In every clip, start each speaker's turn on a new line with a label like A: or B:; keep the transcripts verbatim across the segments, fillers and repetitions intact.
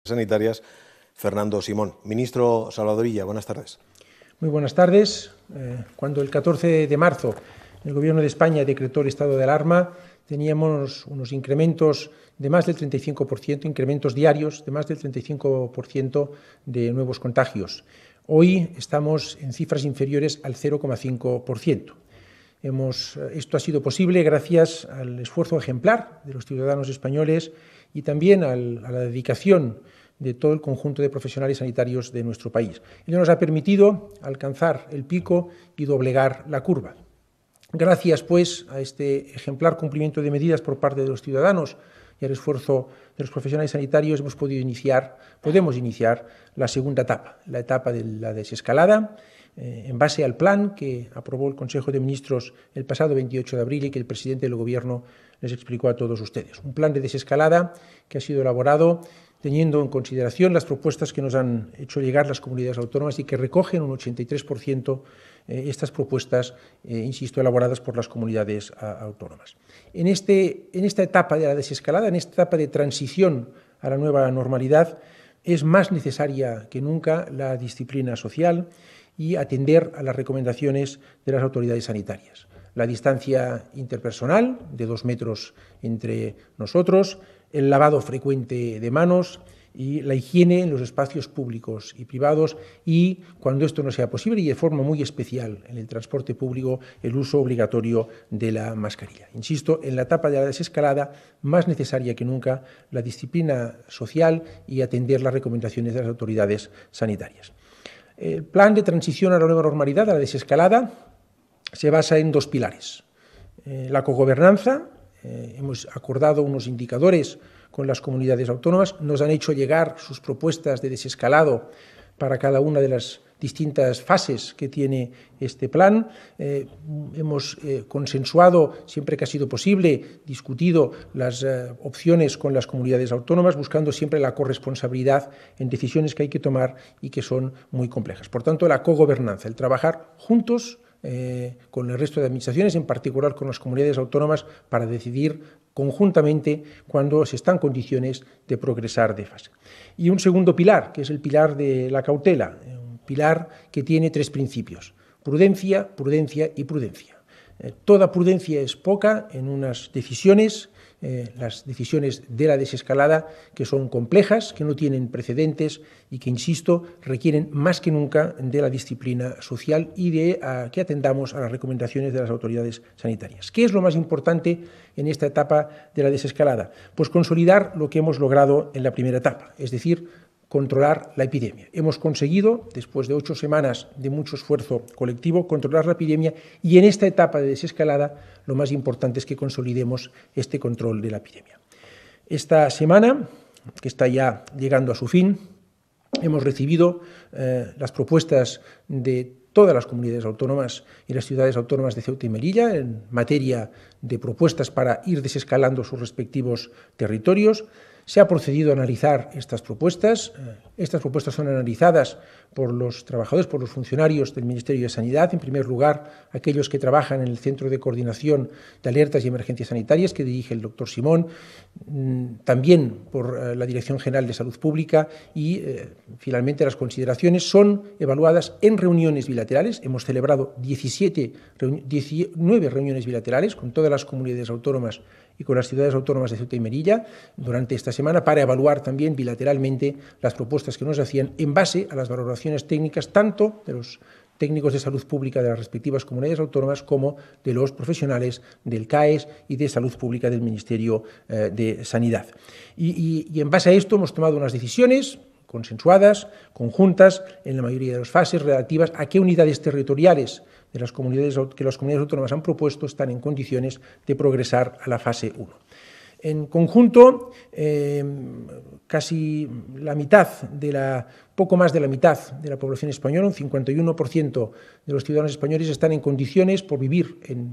A: sanitarias, Fernando Simón. Ministro Salvadorilla, buenas tardes.
B: Muy buenas tardes. Eh, cuando el catorce de marzo el Gobierno de España decretó el estado de alarma, teníamos unos incrementos de más del treinta y cinco por ciento, incrementos diarios de más del treinta y cinco por ciento de nuevos contagios. Hoy estamos en cifras inferiores al cero coma cinco por ciento. Hemos, esto ha sido posible gracias al esfuerzo ejemplar de los ciudadanos españoles y también al, a la dedicación de todo el conjunto de profesionales sanitarios de nuestro país. Ello nos ha permitido alcanzar el pico y doblegar la curva. Gracias, pues, a este ejemplar cumplimiento de medidas por parte de los ciudadanos y al esfuerzo de los profesionales sanitarios, hemos podido iniciar, podemos iniciar la segunda etapa, la etapa de la desescalada, eh, en base al plan que aprobó el Consejo de Ministros el pasado veintiocho de abril y que el presidente del Gobierno les explicó a todos ustedes. Un plan de desescalada que ha sido elaborado teniendo en consideración las propuestas que nos han hecho llegar las comunidades autónomas y que recogen un ochenta y tres por ciento eh, estas propuestas, eh, insisto, elaboradas por las comunidades a, autónomas. En, este, en esta etapa de la desescalada, en esta etapa de transición a la nueva normalidad, es más necesaria que nunca la disciplina social y atender a las recomendaciones de las autoridades sanitarias. La distancia interpersonal de dos metros entre nosotros, el lavado frecuente de manos y la higiene en los espacios públicos y privados y, cuando esto no sea posible y de forma muy especial en el transporte público, el uso obligatorio de la mascarilla. Insisto, en la etapa de la desescalada, más necesaria que nunca la disciplina social y atender las recomendaciones de las autoridades sanitarias. El plan de transición a la nueva normalidad, a la desescalada, se basa en dos pilares. Eh, la cogobernanza. Eh, hemos acordado unos indicadores con las comunidades autónomas, nos han hecho llegar sus propuestas de desescalado para cada una de las distintas fases que tiene este plan. Eh, hemos eh, consensuado, siempre que ha sido posible, discutido las eh, opciones con las comunidades autónomas, buscando siempre la corresponsabilidad en decisiones que hay que tomar y que son muy complejas. Por tanto, la cogobernanza, el trabajar juntos, Eh, con el resto de administraciones, en particular con las comunidades autónomas, para decidir conjuntamente cuando se está en condiciones de progresar de fase. Y un segundo pilar, que es el pilar de la cautela, un pilar que tiene tres principios: prudencia, prudencia y prudencia. Eh, toda prudencia es poca en unas decisiones, eh, las decisiones de la desescalada, que son complejas, que no tienen precedentes y que, insisto, requieren más que nunca de la disciplina social y de a, que atendamos a las recomendaciones de las autoridades sanitarias. ¿Qué es lo más importante en esta etapa de la desescalada? Pues consolidar lo que hemos logrado en la primera etapa, es decir, controlar la epidemia. Hemos conseguido, después de ocho semanas de mucho esfuerzo colectivo, controlar la epidemia y en esta etapa de desescalada lo más importante es que consolidemos este control de la epidemia. Esta semana, que está ya llegando a su fin, hemos recibido eh, las propuestas de todas las comunidades autónomas y las ciudades autónomas de Ceuta y Melilla en materia de propuestas para ir desescalando sus respectivos territorios. Se ha procedido a analizar estas propuestas. Estas propuestas son analizadas por los trabajadores, por los funcionarios del Ministerio de Sanidad, en primer lugar, aquellos que trabajan en el Centro de Coordinación de Alertas y Emergencias Sanitarias, que dirige el doctor Simón, también por la Dirección General de Salud Pública y, eh, finalmente, las consideraciones son evaluadas en reuniones bilaterales. Hemos celebrado diecisiete, diecinueve reuniones bilaterales con todas las comunidades autónomas y con las ciudades autónomas de Ceuta y Melilla durante esta semana para evaluar también bilateralmente las propuestas que nos hacían en base a las valoraciones técnicas tanto de los técnicos de salud pública de las respectivas comunidades autónomas como de los profesionales del C A E S y de Salud Pública del Ministerio eh, de Sanidad. Y, y, y en base a esto hemos tomado unas decisiones consensuadas, conjuntas, en la mayoría de las fases relativas a qué unidades territoriales de las comunidades que las comunidades autónomas han propuesto están en condiciones de progresar a la fase uno. En conjunto, eh, casi la mitad, de la, poco más de la mitad de la población española, un cincuenta y uno por ciento de los ciudadanos españoles están en condiciones, por vivir en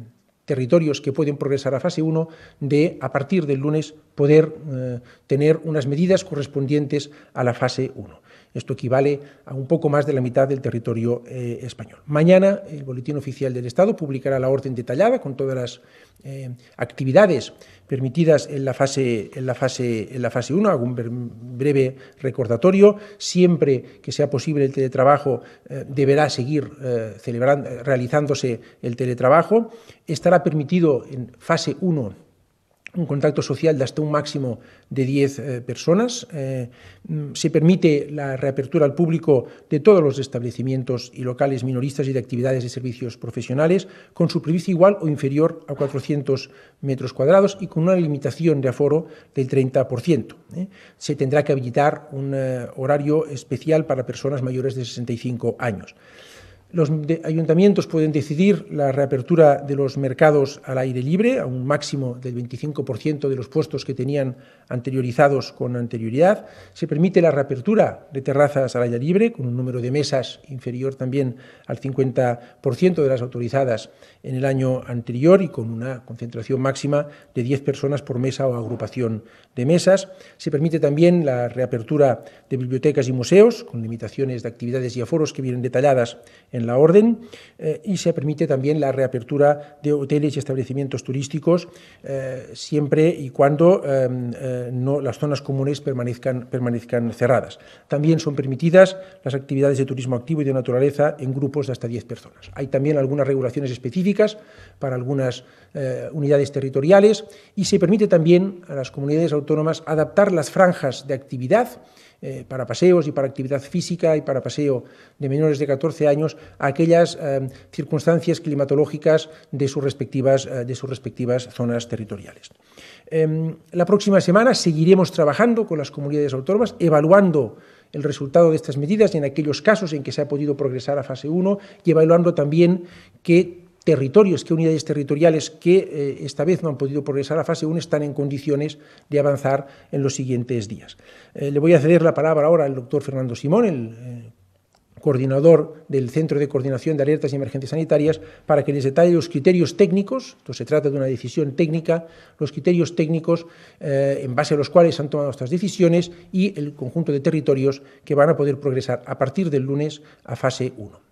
B: territorios que pueden progresar a fase uno, de, a partir del lunes, poder eh, tener unas medidas correspondientes a la fase uno. Esto equivale a un poco más de la mitad del territorio eh, español. Mañana el Boletín Oficial del Estado publicará la orden detallada con todas las eh, actividades permitidas en la fase en la fase, en la fase uno. Hago un breve recordatorio. Siempre que sea posible el teletrabajo eh, deberá seguir eh, celebrando, realizándose el teletrabajo. Estará permitido en fase uno un contacto social de hasta un máximo de diez eh, personas. Eh, se permite la reapertura al público de todos los establecimientos y locales minoristas y de actividades de servicios profesionales con superficie igual o inferior a cuatrocientos metros cuadrados y con una limitación de aforo del treinta por ciento. ¿eh? Se tendrá que habilitar un eh, horario especial para personas mayores de sesenta y cinco años. Los ayuntamientos pueden decidir la reapertura de los mercados al aire libre a un máximo del veinticinco por ciento de los puestos que tenían anteriorizados con anterioridad. Se permite la reapertura de terrazas al aire libre con un número de mesas inferior también al cincuenta por ciento de las autorizadas en el año anterior y con una concentración máxima de diez personas por mesa o agrupación de mesas. Se permite también la reapertura de bibliotecas y museos con limitaciones de actividades y aforos que vienen detalladas en la orden eh, y se permite también la reapertura de hoteles y establecimientos turísticos eh, siempre y cuando eh, eh, no, las zonas comunes permanezcan, permanezcan cerradas. También son permitidas las actividades de turismo activo y de naturaleza en grupos de hasta diez personas. Hay también algunas regulaciones específicas para algunas eh, unidades territoriales y se permite también a las comunidades autónomas adaptar las franjas de actividad Eh, para paseos y para actividad física y para paseo de menores de catorce años a aquellas eh, circunstancias climatológicas de sus respectivas, eh, de sus respectivas zonas territoriales. Eh, la próxima semana seguiremos trabajando con las comunidades autónomas, evaluando el resultado de estas medidas en aquellos casos en que se ha podido progresar a fase uno y evaluando también qué territorios, qué unidades territoriales que eh, esta vez no han podido progresar a fase uno están en condiciones de avanzar en los siguientes días. Eh, le voy a ceder la palabra ahora al doctor Fernando Simón, el eh, coordinador del Centro de Coordinación de Alertas y Emergencias Sanitarias, para que les detalle los criterios técnicos. Entonces, se trata de una decisión técnica, los criterios técnicos eh, en base a los cuales se han tomado estas decisiones y el conjunto de territorios que van a poder progresar a partir del lunes a fase uno.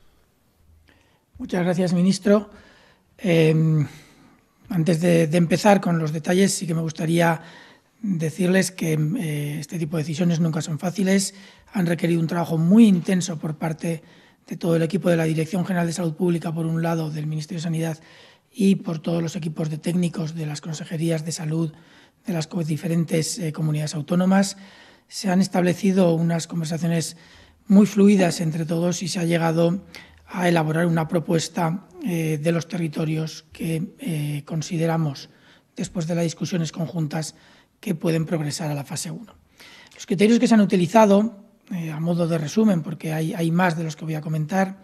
C: Muchas gracias, ministro. Eh, antes de, de empezar con los detalles, sí que me gustaría decirles que eh, este tipo de decisiones nunca son fáciles, han requerido un trabajo muy intenso por parte de todo el equipo de la Dirección General de Salud Pública, por un lado, del Ministerio de Sanidad, y por todos los equipos de técnicos de las consejerías de salud de las diferentes eh, comunidades autónomas. Se han establecido unas conversaciones muy fluidas entre todos y se ha llegado a elaborar una propuesta eh, de los territorios que eh, consideramos, después de las discusiones conjuntas, que pueden progresar a la fase uno. Los criterios que se han utilizado, eh, a modo de resumen, porque hay, hay más de los que voy a comentar,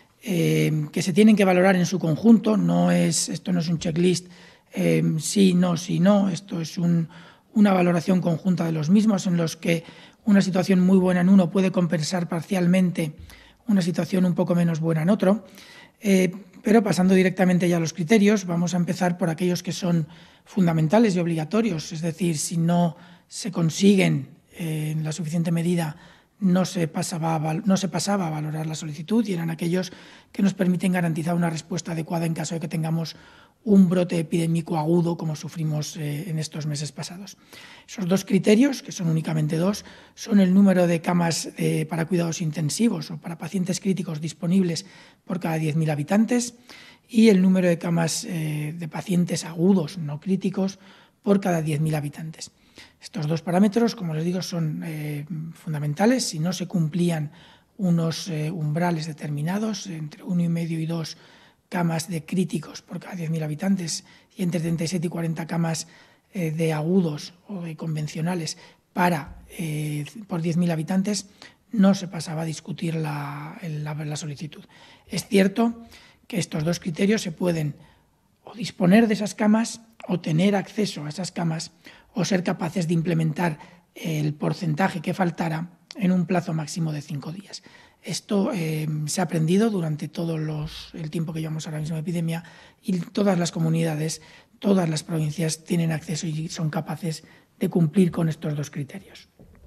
C: eh, que se tienen que valorar en su conjunto, no es, esto no es un checklist eh, sí, no, sí, no, esto es un, una valoración conjunta de los mismos en los que una situación muy buena en uno puede compensar parcialmente una situación un poco menos buena en otro, eh, pero pasando directamente ya a los criterios, vamos a empezar por aquellos que son fundamentales y obligatorios, es decir, si no se consiguen eh, en la suficiente medida, no se, pasaba a, no se pasaba a valorar la solicitud y eran aquellos que nos permiten garantizar una respuesta adecuada en caso de que tengamos un brote epidémico agudo como sufrimos eh, en estos meses pasados. Esos dos criterios, que son únicamente dos, son el número de camas eh, para cuidados intensivos o para pacientes críticos disponibles por cada diez mil habitantes y el número de camas eh, de pacientes agudos no críticos por cada diez mil habitantes. Estos dos parámetros, como les digo, son eh, fundamentales. Si no se cumplían unos eh, umbrales determinados, entre uno y medio y dos camas de críticos por cada diez mil habitantes y entre treinta y siete y cuarenta camas eh, de agudos o de convencionales para, eh, por diez mil habitantes, no se pasaba a discutir la, la, la solicitud. Es cierto que estos dos criterios se pueden o disponer de esas camas o tener acceso a esas camas o ser capaces de implementar el porcentaje que faltara en un plazo máximo de cinco días. Esto eh, se ha aprendido durante todo los, el tiempo que llevamos ahora mismo de epidemia, y todas las comunidades, todas las provincias tienen acceso y son capaces de cumplir con estos dos criterios.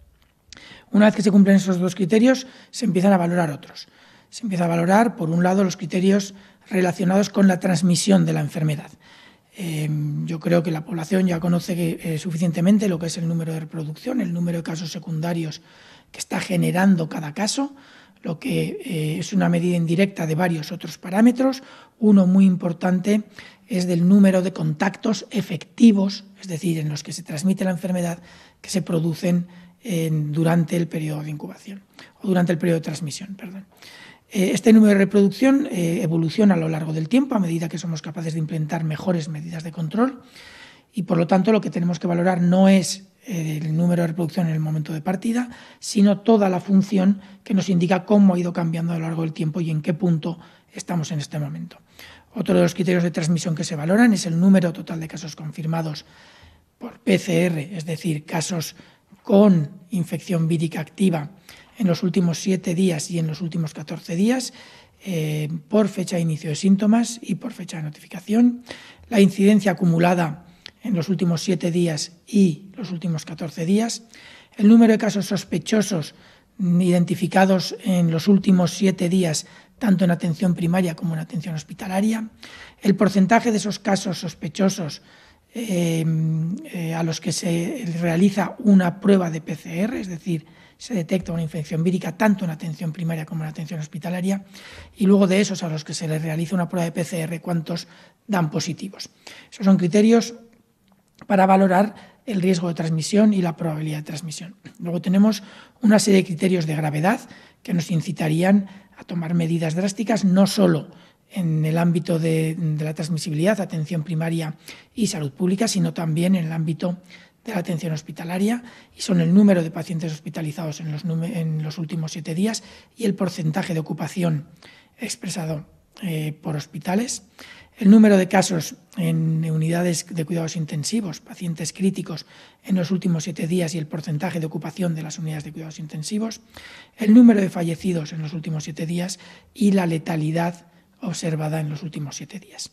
C: Una vez que se cumplen esos dos criterios, se empiezan a valorar otros. Se empieza a valorar, por un lado, los criterios relacionados con la transmisión de la enfermedad. Eh, yo creo que la población ya conoce que, eh, suficientemente lo que es el número de reproducción, el número de casos secundarios que está generando cada caso, lo que eh, es una medida indirecta de varios otros parámetros. Uno muy importante es del número de contactos efectivos, es decir, en los que se transmite la enfermedad, que se producen en, durante el periodo de incubación, o durante el periodo de transmisión, perdón. Eh, este número de reproducción eh, evoluciona a lo largo del tiempo, a medida que somos capaces de implementar mejores medidas de control, y por lo tanto lo que tenemos que valorar no es el número de reproducción en el momento de partida, sino toda la función que nos indica cómo ha ido cambiando a lo largo del tiempo y en qué punto estamos en este momento. Otro de los criterios de transmisión que se valoran es el número total de casos confirmados por P C R, es decir, casos con infección vírica activa en los últimos siete días y en los últimos catorce días, eh, por fecha de inicio de síntomas y por fecha de notificación. La incidencia acumulada en los últimos siete días y los últimos catorce días, el número de casos sospechosos identificados en los últimos siete días, tanto en atención primaria como en atención hospitalaria, el porcentaje de esos casos sospechosos eh, eh, a los que se realiza una prueba de P C R, es decir, se detecta una infección vírica tanto en atención primaria como en atención hospitalaria, y luego de esos a los que se les realiza una prueba de P C R, cuántos dan positivos. Esos son criterios para valorar el riesgo de transmisión y la probabilidad de transmisión. Luego tenemos una serie de criterios de gravedad que nos incitarían a tomar medidas drásticas, no solo en el ámbito de, de la transmisibilidad, atención primaria y salud pública, sino también en el ámbito de la atención hospitalaria, y son el número de pacientes hospitalizados en los, en los últimos siete días y el porcentaje de ocupación expresado eh, por hospitales, el número de casos en unidades de cuidados intensivos, pacientes críticos en los últimos siete días y el porcentaje de ocupación de las unidades de cuidados intensivos, el número de fallecidos en los últimos siete días y la letalidad observada en los últimos siete días.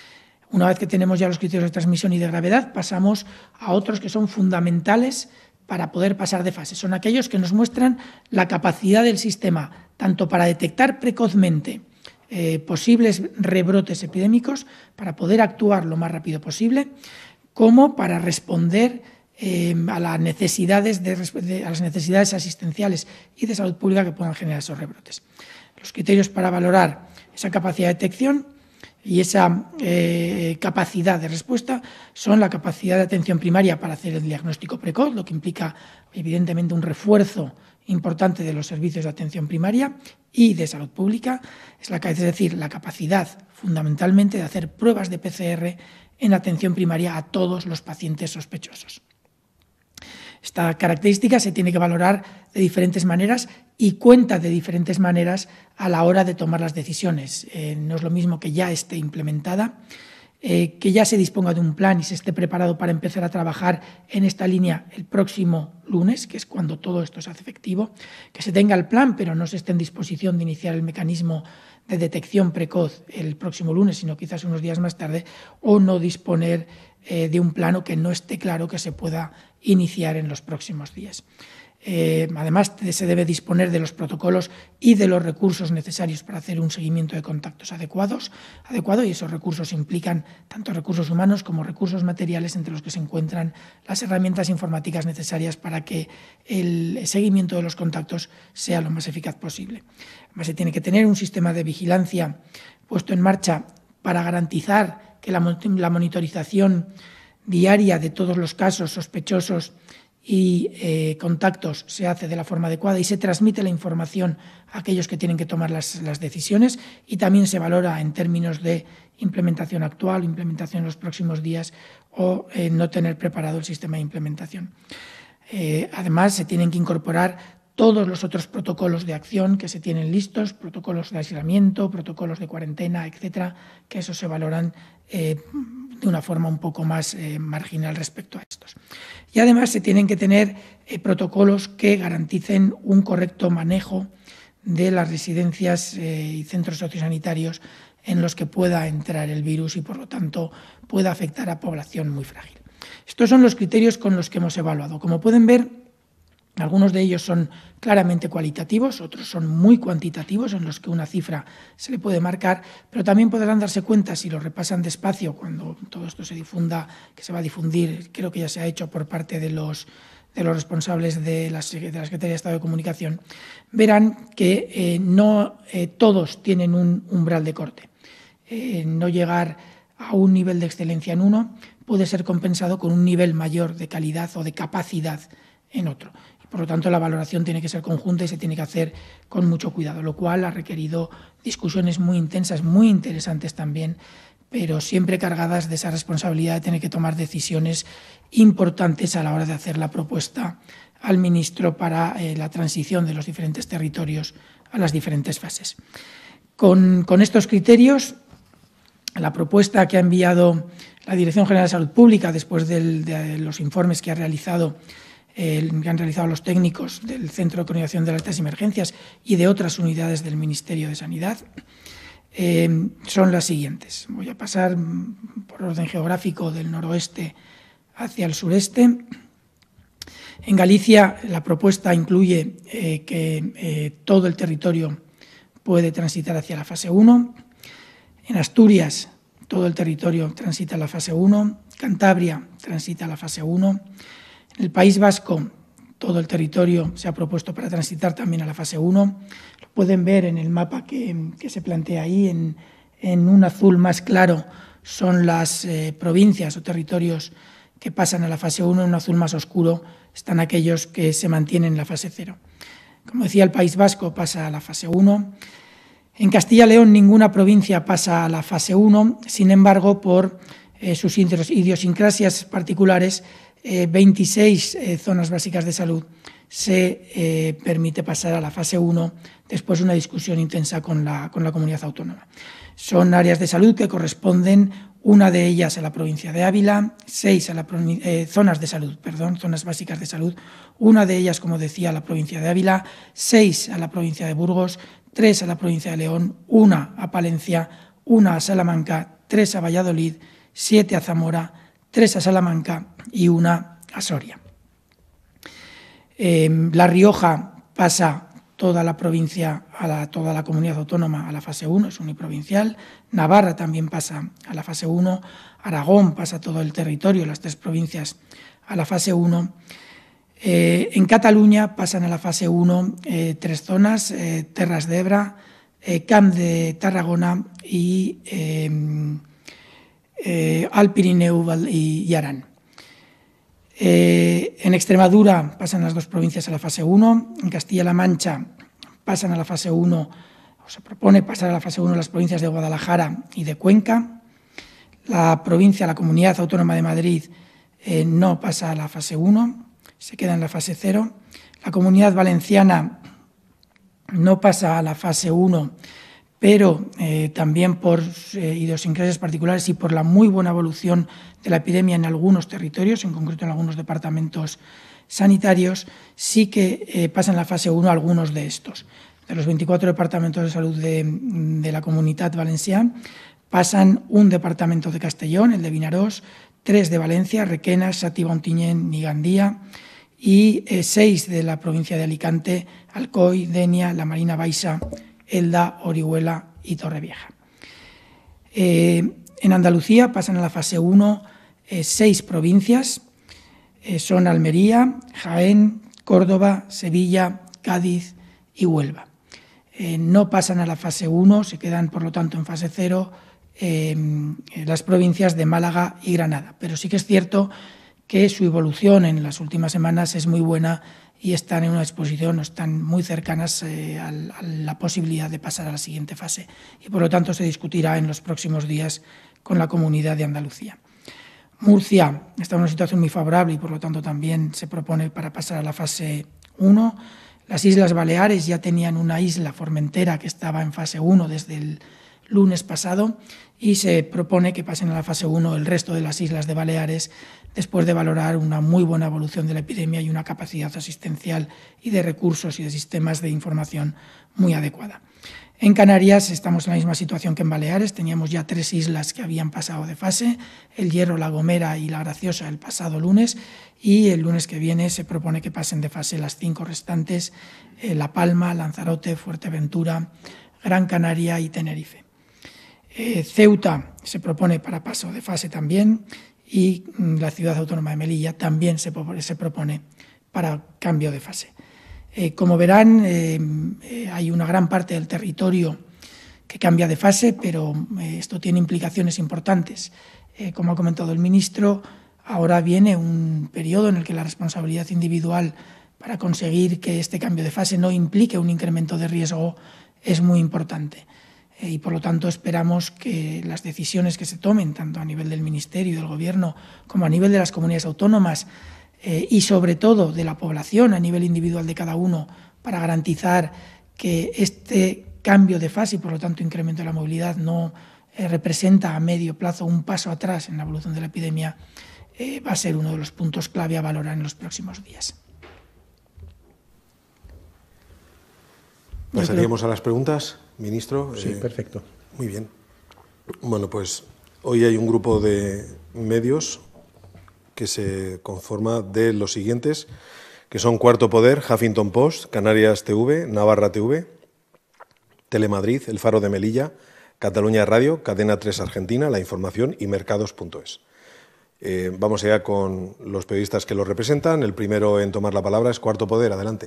C: Una vez que tenemos ya los criterios de transmisión y de gravedad, pasamos a otros que son fundamentales para poder pasar de fase. Son aquellos que nos muestran la capacidad del sistema, tanto para detectar precozmente Eh, posibles rebrotes epidémicos, para poder actuar lo más rápido posible, como para responder eh, a, las necesidades de, de, a las necesidades asistenciales y de salud pública que puedan generar esos rebrotes. Los criterios para valorar esa capacidad de detección y esa eh, capacidad de respuesta son la capacidad de atención primaria para hacer el diagnóstico precoz, lo que implica evidentemente un refuerzo importante de los servicios de atención primaria y de salud pública, es, la, es decir, la capacidad fundamentalmente de hacer pruebas de P C R en atención primaria a todos los pacientes sospechosos. Esta característica se tiene que valorar de diferentes maneras y cuenta de diferentes maneras a la hora de tomar las decisiones. Eh, no es lo mismo que ya esté implementada, eh, que ya se disponga de un plan y se esté preparado para empezar a trabajar en esta línea el próximo lunes, que es cuando todo esto se hace efectivo, que se tenga el plan pero no se esté en disposición de iniciar el mecanismo de detección precoz el próximo lunes, sino quizás unos días más tarde, o no disponer eh, de un plano que no esté claro que se pueda iniciar en los próximos días. Eh, además, se debe disponer de los protocolos y de los recursos necesarios para hacer un seguimiento de contactos adecuados, adecuado, y esos recursos implican tanto recursos humanos como recursos materiales, entre los que se encuentran las herramientas informáticas necesarias para que el seguimiento de los contactos sea lo más eficaz posible. Además, se tiene que tener un sistema de vigilancia puesto en marcha para garantizar que la, la monitorización diaria de todos los casos sospechosos y eh, contactos se hace de la forma adecuada y se transmite la información a aquellos que tienen que tomar las, las decisiones, y también se valora en términos de implementación actual, implementación en los próximos días, o eh, no tener preparado el sistema de implementación. Eh, además, se tienen que incorporar todos los otros protocolos de acción que se tienen listos, protocolos de aislamiento, protocolos de cuarentena, etcétera, que eso se valoran eh, de una forma un poco más eh, marginal respecto a estos. Y además se tienen que tener eh, protocolos que garanticen un correcto manejo de las residencias eh, y centros sociosanitarios en los que pueda entrar el virus y, por lo tanto, pueda afectar a población muy frágil. Estos son los criterios con los que hemos evaluado. Como pueden ver, algunos de ellos son claramente cualitativos, otros son muy cuantitativos, en los que una cifra se le puede marcar, pero también podrán darse cuenta, si lo repasan despacio, cuando todo esto se difunda, que se va a difundir, creo que ya se ha hecho por parte de los, de los responsables de la, de la Secretaría de Estado de Comunicación, verán que eh, no eh, todos tienen un umbral de corte. Eh, no llegar a un nivel de excelencia en uno puede ser compensado con un nivel mayor de calidad o de capacidad en otro. Y por lo tanto, la valoración tiene que ser conjunta y se tiene que hacer con mucho cuidado, lo cual ha requerido discusiones muy intensas, muy interesantes también, pero siempre cargadas de esa responsabilidad de tener que tomar decisiones importantes a la hora de hacer la propuesta al ministro para eh, la transición de los diferentes territorios a las diferentes fases. Con, con estos criterios, la propuesta que ha enviado la Dirección General de Salud Pública después del, de los informes que, ha realizado, eh, que han realizado los técnicos del Centro de Coordinación de Alertas y Emergencias y de otras unidades del Ministerio de Sanidad, eh, son las siguientes. Voy a pasar por orden geográfico del noroeste hacia el sureste. En Galicia, la propuesta incluye eh, que eh, todo el territorio puede transitar hacia la fase uno. En Asturias, todo el territorio transita a la fase uno. Cantabria transita a la fase uno. En el País Vasco, todo el territorio se ha propuesto para transitar también a la fase uno. Lo pueden ver en el mapa que, que se plantea ahí. En, en un azul más claro son las eh, provincias o territorios que pasan a la fase uno. En un azul más oscuro están aquellos que se mantienen en la fase cero. Como decía, el País Vasco pasa a la fase uno. En Castilla y León ninguna provincia pasa a la fase uno, sin embargo, por eh, sus idiosincrasias particulares, eh, veintiséis eh, zonas básicas de salud se eh, permite pasar a la fase uno después de una discusión intensa con la, con la comunidad autónoma. Son áreas de salud que corresponden, una de ellas a la provincia de Ávila, seis a la eh, zonas de salud, perdón, zonas básicas de salud, una de ellas, como decía, a la provincia de Ávila, seis a la provincia de Burgos, tres a la provincia de León, una a Palencia, una a Salamanca, tres a Valladolid, siete a Zamora, tres a Salamanca y una a Soria. Eh, La Rioja pasa toda la provincia, a la, toda la comunidad autónoma a la fase uno, es uniprovincial. Navarra también pasa a la fase uno. Aragón pasa todo el territorio, las tres provincias, a la fase uno. Eh, en Cataluña pasan a la fase uno eh, tres zonas, eh, Terras de Ebre, eh, Camp de Tarragona y eh, eh, Alt Pirineu y, y Arán. Eh, en Extremadura pasan las dos provincias a la fase uno, en Castilla-La Mancha pasan a la fase uno, o se propone pasar a la fase uno las provincias de Guadalajara y de Cuenca. La provincia, la Comunidad Autónoma de Madrid eh, no pasa a la fase uno, se queda en la fase cero. La Comunidad Valenciana no pasa a la fase uno, pero eh, también por eh, idiosincrasias particulares y por la muy buena evolución de la epidemia en algunos territorios, en concreto en algunos departamentos sanitarios, sí que eh, pasan la fase uno algunos de estos. De los veinticuatro departamentos de salud de, de la Comunitat Valenciana, pasan un departamento de Castellón, el de Vinaròs, tres de Valencia, Requena, Xàtiva, Ontinyent y Gandía, y eh, seis de la provincia de Alicante, Alcoi, Denia, La Marina Baixa, Elda, Orihuela y Torrevieja. Eh, en Andalucía pasan a la fase uno eh, seis provincias, eh, son Almería, Jaén, Córdoba, Sevilla, Cádiz y Huelva. Eh, no pasan a la fase uno, se quedan por lo tanto en fase cero eh, las provincias de Málaga y Granada, pero sí que es cierto que su evolución en las últimas semanas es muy buena y están en una disposición, están muy cercanas eh, a la posibilidad de pasar a la siguiente fase y por lo tanto se discutirá en los próximos días con la Comunidad de Andalucía. Murcia está en una situación muy favorable y por lo tanto también se propone para pasar a la fase uno. Las Islas Baleares ya tenían una isla, Formentera, que estaba en fase uno desde el lunes pasado y se propone que pasen a la fase uno el resto de las islas de Baleares después de valorar una muy buena evolución de la epidemia y una capacidad asistencial y de recursos y de sistemas de información muy adecuada. En Canarias estamos en la misma situación que en Baleares, teníamos ya tres islas que habían pasado de fase, El Hierro, La Gomera y La Graciosa el pasado lunes, y el lunes que viene se propone que pasen de fase las cinco restantes, eh, La Palma, Lanzarote, Fuerteventura, Gran Canaria y Tenerife. Eh, Ceuta se propone para paso de fase también, y mm, la ciudad autónoma de Melilla también se, se propone para cambio de fase. Eh, como verán, eh, eh, hay una gran parte del territorio que cambia de fase, pero eh, esto tiene implicaciones importantes. Eh, como ha comentado el ministro, ahora viene un periodo en el que la responsabilidad individual para conseguir que este cambio de fase no implique un incremento de riesgo es muy importante. Eh, y por lo tanto esperamos que las decisiones que se tomen, tanto a nivel del Ministerio y del Gobierno como a nivel de las comunidades autónomas, Eh, y sobre todo de la población a nivel individual de cada uno, para garantizar que este cambio de fase y por lo tanto incremento de la movilidad no eh, representa a medio plazo un paso atrás en la evolución de la epidemia, eh, va a ser uno de los puntos clave a valorar en los próximos días.
A: Pasaríamos a las preguntas, ministro.
B: Sí,
A: eh,
B: perfecto.
A: Muy bien. Bueno, pues hoy hay un grupo de medios que se conforma de los siguientes, que son Cuarto Poder, Huffington Post, Canarias T V, Navarra T V, Telemadrid, El Faro de Melilla, Cataluña Radio, Cadena tres Argentina, La Información y Mercados punto es. Eh, vamos allá con los periodistas que los representan. El primero en tomar la palabra es Cuarto Poder. Adelante.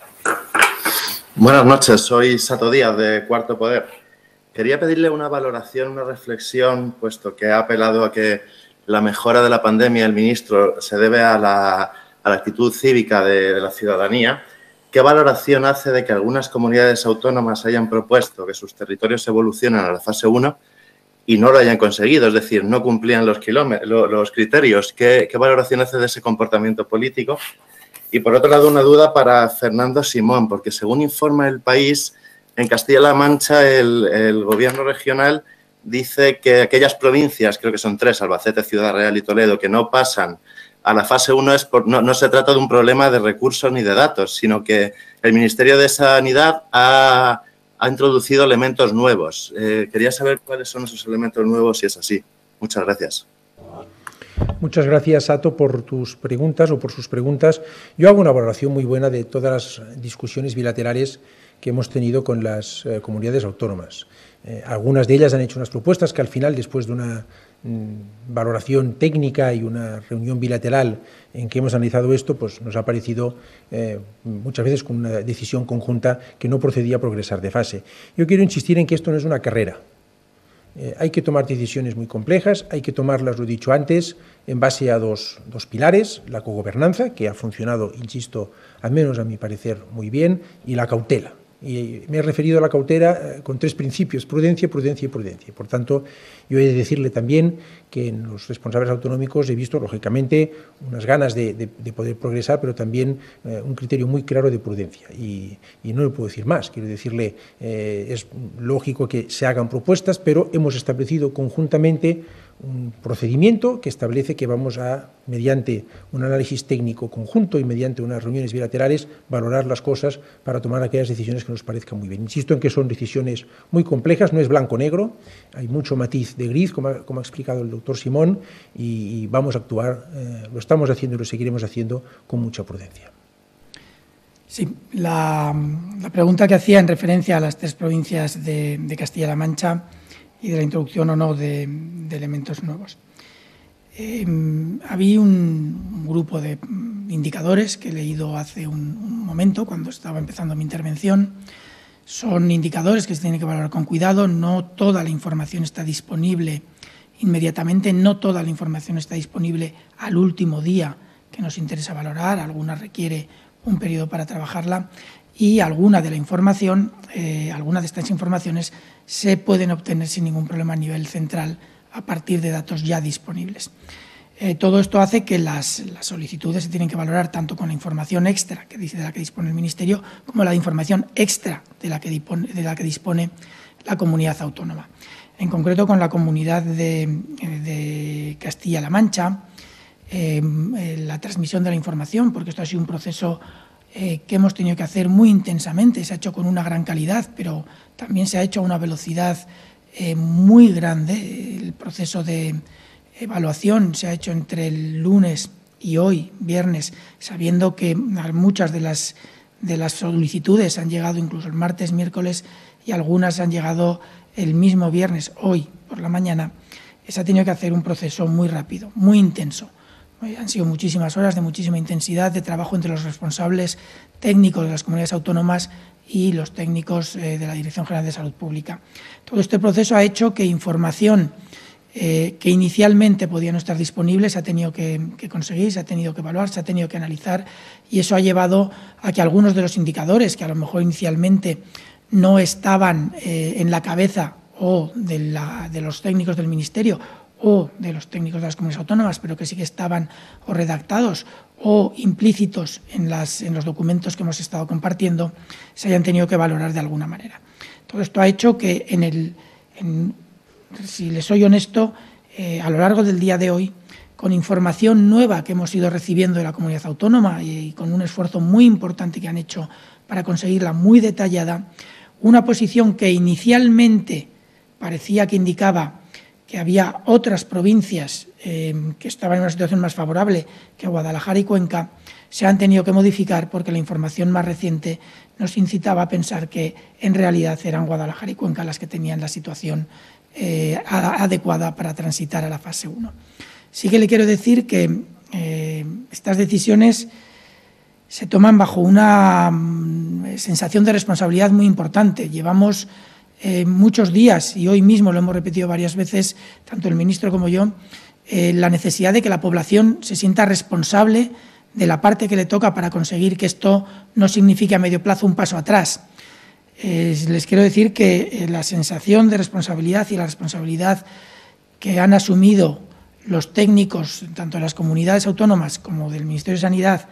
D: Buenas noches, soy Sato Díaz de Cuarto Poder. Quería pedirle una valoración, una reflexión, puesto que ha apelado a que la mejora de la pandemia, el ministro, se debe a la, a la actitud cívica de, de la ciudadanía. ¿Qué valoración hace de que algunas comunidades autónomas hayan propuesto que sus territorios evolucionen a la fase uno y no lo hayan conseguido? Es decir, no cumplían los, los criterios. ¿Qué, ¿Qué valoración hace de ese comportamiento político? Y, por otro lado, una duda para Fernando Simón, porque según informa El País, en Castilla-La Mancha el, el gobierno regional dice que aquellas provincias, creo que son tres, Albacete, Ciudad Real y Toledo, que no pasan a la fase uno, es por, no, no se trata de un problema de recursos ni de datos, sino que el Ministerio de Sanidad ha, ha introducido elementos nuevos. Eh, quería saber cuáles son esos elementos nuevos, si es así. Muchas gracias.
B: Muchas gracias, Sato, por tus preguntas o por sus preguntas. Yo hago una valoración muy buena de todas las discusiones bilaterales que hemos tenido con las eh, comunidades autónomas. Eh, algunas de ellas han hecho unas propuestas que al final, después de una mm, valoración técnica y una reunión bilateral en que hemos analizado esto, pues nos ha parecido eh, muchas veces con una decisión conjunta que no procedía a progresar de fase. Yo quiero insistir en que esto no es una carrera. Eh, hay que tomar decisiones muy complejas, hay que tomarlas, lo he dicho antes, en base a dos, dos pilares: la cogobernanza, que ha funcionado, insisto, al menos a mi parecer, muy bien, y la cautela. Y me he referido a la cautela eh, con tres principios: prudencia, prudencia y prudencia. Por tanto, yo he de decirle también que en los responsables autonómicos he visto, lógicamente, unas ganas de, de, de poder progresar, pero también eh, un criterio muy claro de prudencia. Y, y no le puedo decir más. Quiero decirle, eh, es lógico que se hagan propuestas, pero hemos establecido conjuntamente un procedimiento que establece que vamos a, mediante un análisis técnico conjunto y mediante unas reuniones bilaterales, valorar las cosas para tomar aquellas decisiones que nos parezcan muy bien. Insisto en que son decisiones muy complejas, no es blanco-negro, hay mucho matiz de gris, como ha, como ha explicado el doctor Simón, y, y vamos a actuar, eh, lo estamos haciendo y lo seguiremos haciendo con mucha prudencia.
C: Sí, la, la pregunta que hacía en referencia a las tres provincias de, de Castilla-La Mancha y de la introducción o no de, de elementos nuevos. Eh, había un, un grupo de indicadores que he leído hace un, un momento, cuando estaba empezando mi intervención. Son indicadores que se tienen que valorar con cuidado. No toda la información está disponible inmediatamente, no toda la información está disponible al último día que nos interesa valorar. Alguna requiere un periodo para trabajarla, y alguna de la información, eh, alguna de estas informaciones se pueden obtener sin ningún problema a nivel central a partir de datos ya disponibles. Eh, todo esto hace que las, las solicitudes se tienen que valorar tanto con la información extra que dice de la que dispone el Ministerio como la de información extra de la que dispone, de la que dispone la comunidad autónoma. En concreto, con la comunidad de, de Castilla-La Mancha, eh, la transmisión de la información, porque esto ha sido un proceso eh, que hemos tenido que hacer muy intensamente, se ha hecho con una gran calidad, pero también se ha hecho a una velocidad eh, muy grande. El proceso de evaluación se ha hecho entre el lunes y hoy, viernes, sabiendo que muchas de las, de las solicitudes han llegado incluso el martes, miércoles, y algunas han llegado el mismo viernes, hoy por la mañana. Se ha tenido que hacer un proceso muy rápido, muy intenso. Han sido muchísimas horas de muchísima intensidad de trabajo entre los responsables técnicos de las comunidades autónomas y los técnicos eh, de la Dirección General de Salud Pública. Todo este proceso ha hecho que información eh, que inicialmente podía no estar disponible se ha tenido que, que conseguir, se ha tenido que evaluar, se ha tenido que analizar, y eso ha llevado a que algunos de los indicadores que a lo mejor inicialmente no estaban eh, en la cabeza o de, la, de los técnicos del Ministerio o de los técnicos de las comunidades autónomas, pero que sí que estaban o redactados o implícitos en, las, en los documentos que hemos estado compartiendo, se hayan tenido que valorar de alguna manera. Todo esto ha hecho que, en el, en, si les soy honesto, eh, a lo largo del día de hoy, con información nueva que hemos ido recibiendo de la comunidad autónoma y, y con un esfuerzo muy importante que han hecho para conseguirla muy detallada, una posición que inicialmente parecía que indicaba que había otras provincias eh, que estaban en una situación más favorable que Guadalajara y Cuenca, se han tenido que modificar porque la información más reciente nos incitaba a pensar que en realidad eran Guadalajara y Cuenca las que tenían la situación eh, adecuada para transitar a la fase uno. Sí que le quiero decir que eh, estas decisiones se toman bajo una mm, sensación de responsabilidad muy importante. Llevamos Eh, muchos días, y hoy mismo lo hemos repetido varias veces, tanto el ministro como yo, eh, la necesidad de que la población se sienta responsable de la parte que le toca para conseguir que esto no signifique a medio plazo un paso atrás. Eh, les quiero decir que eh, la sensación de responsabilidad y la responsabilidad que han asumido los técnicos, tanto de las comunidades autónomas como del Ministerio de Sanidad,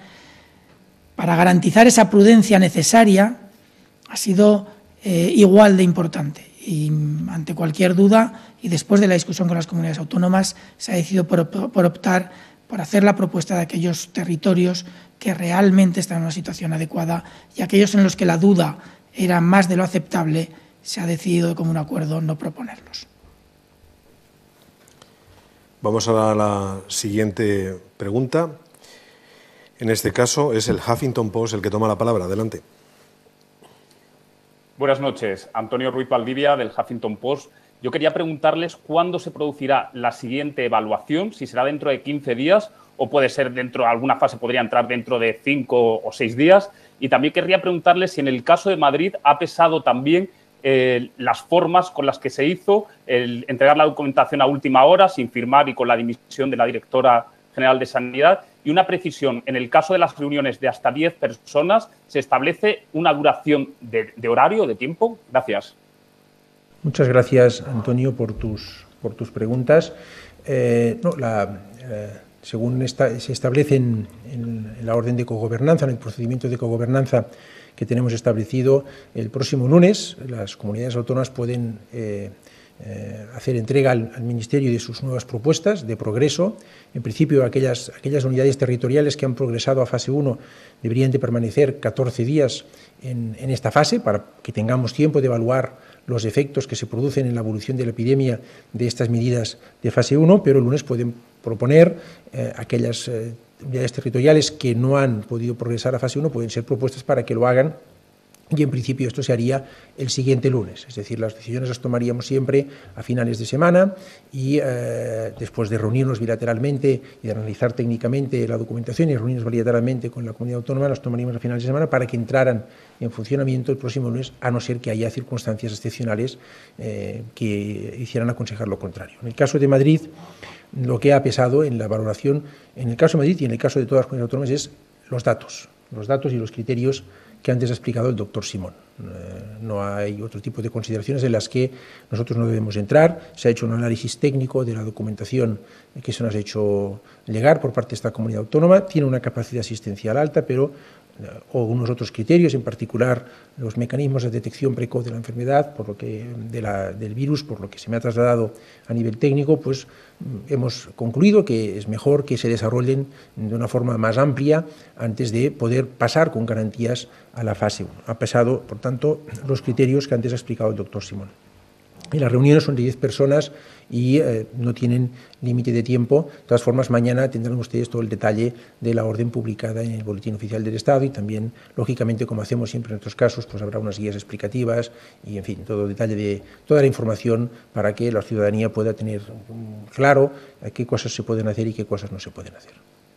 C: para garantizar esa prudencia necesaria, ha sido Eh, igual de importante, y ante cualquier duda y después de la discusión con las comunidades autónomas se ha decidido por, por optar por hacer la propuesta de aquellos territorios que realmente están en una situación adecuada, y aquellos en los que la duda era más de lo aceptable se ha decidido de común acuerdo no proponerlos.
A: Vamos a la siguiente pregunta. En este caso es el Huffington Post el que toma la palabra. Adelante.
E: Buenas noches, Antonio Ruiz Valdivia, del Huffington Post. Yo quería preguntarles cuándo se producirá la siguiente evaluación, si será dentro de quince días o puede ser dentro, alguna fase podría entrar dentro de cinco o seis días. Y también querría preguntarles si en el caso de Madrid ha pesado también eh, las formas con las que se hizo el entregar la documentación a última hora, sin firmar y con la dimisión de la directora general de Sanidad. Y una precisión, en el caso de las reuniones de hasta diez personas, ¿se establece una duración de, de horario, de tiempo? Gracias.
B: Muchas gracias, Antonio, por tus, por tus preguntas. Eh, no, la, eh, según esta, se establece en, en, en la orden de cogobernanza, en el procedimiento de cogobernanza que tenemos establecido, el próximo lunes las comunidades autónomas pueden eh, Eh, hacer entrega al, al Ministerio de sus nuevas propuestas de progreso. En principio, aquellas, aquellas unidades territoriales que han progresado a fase uno deberían de permanecer catorce días en, en esta fase para que tengamos tiempo de evaluar los efectos que se producen en la evolución de la epidemia de estas medidas de fase uno, pero el lunes pueden proponer eh, aquellas eh, unidades territoriales que no han podido progresar a fase uno, pueden ser propuestas para que lo hagan. Y en principio esto se haría el siguiente lunes, es decir, las decisiones las tomaríamos siempre a finales de semana y eh, después de reunirnos bilateralmente y de analizar técnicamente la documentación y reunirnos bilateralmente con la comunidad autónoma, las tomaríamos a finales de semana para que entraran en funcionamiento el próximo lunes, a no ser que haya circunstancias excepcionales eh, que hicieran aconsejar lo contrario. En el caso de Madrid, lo que ha pesado en la valoración, en el caso de Madrid y en el caso de todas las comunidades autónomas, es los datos, los datos y los criterios que antes ha explicado el doctor Simón. Eh, no hay otro tipo de consideraciones en las que nosotros no debemos entrar. Se ha hecho un análisis técnico de la documentación que se nos ha hecho llegar por parte de esta comunidad autónoma. Tiene una capacidad asistencial alta, pero o unos otros criterios, en particular los mecanismos de detección precoz de la enfermedad, por lo que, de la, del virus, por lo que se me ha trasladado a nivel técnico, pues hemos concluido que es mejor que se desarrollen de una forma más amplia antes de poder pasar con garantías a la fase uno. Ha pesado, por tanto, los criterios que antes ha explicado el doctor Simón. Y las reuniones son de diez personas y eh, no tienen límite de tiempo. De todas formas, mañana tendrán ustedes todo el detalle de la orden publicada en el Boletín Oficial del Estado y también, lógicamente, como hacemos siempre en estos casos, pues habrá unas guías explicativas y, en fin, todo el detalle de toda la información para que la ciudadanía pueda tener claro qué cosas se pueden hacer y qué cosas no se pueden hacer.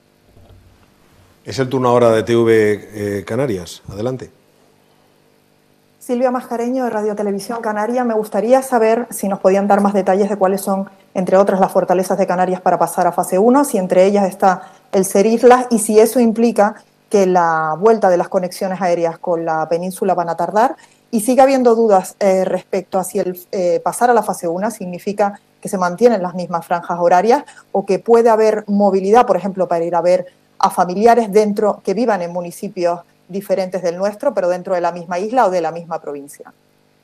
A: Es el turno ahora de T V eh, Canarias. Adelante.
F: Silvia Mascareño, de Radio Televisión Canaria. Me gustaría saber si nos podían dar más detalles de cuáles son, entre otras, las fortalezas de Canarias para pasar a fase uno, si entre ellas está el ser islas y si eso implica que la vuelta de las conexiones aéreas con la península van a tardar. Y sigue habiendo dudas eh, respecto a si el eh, pasar a la fase uno significa que se mantienen las mismas franjas horarias o que puede haber movilidad, por ejemplo, para ir a ver a familiares dentro que vivan en municipios diferentes del nuestro, pero dentro de la misma isla o de la misma provincia.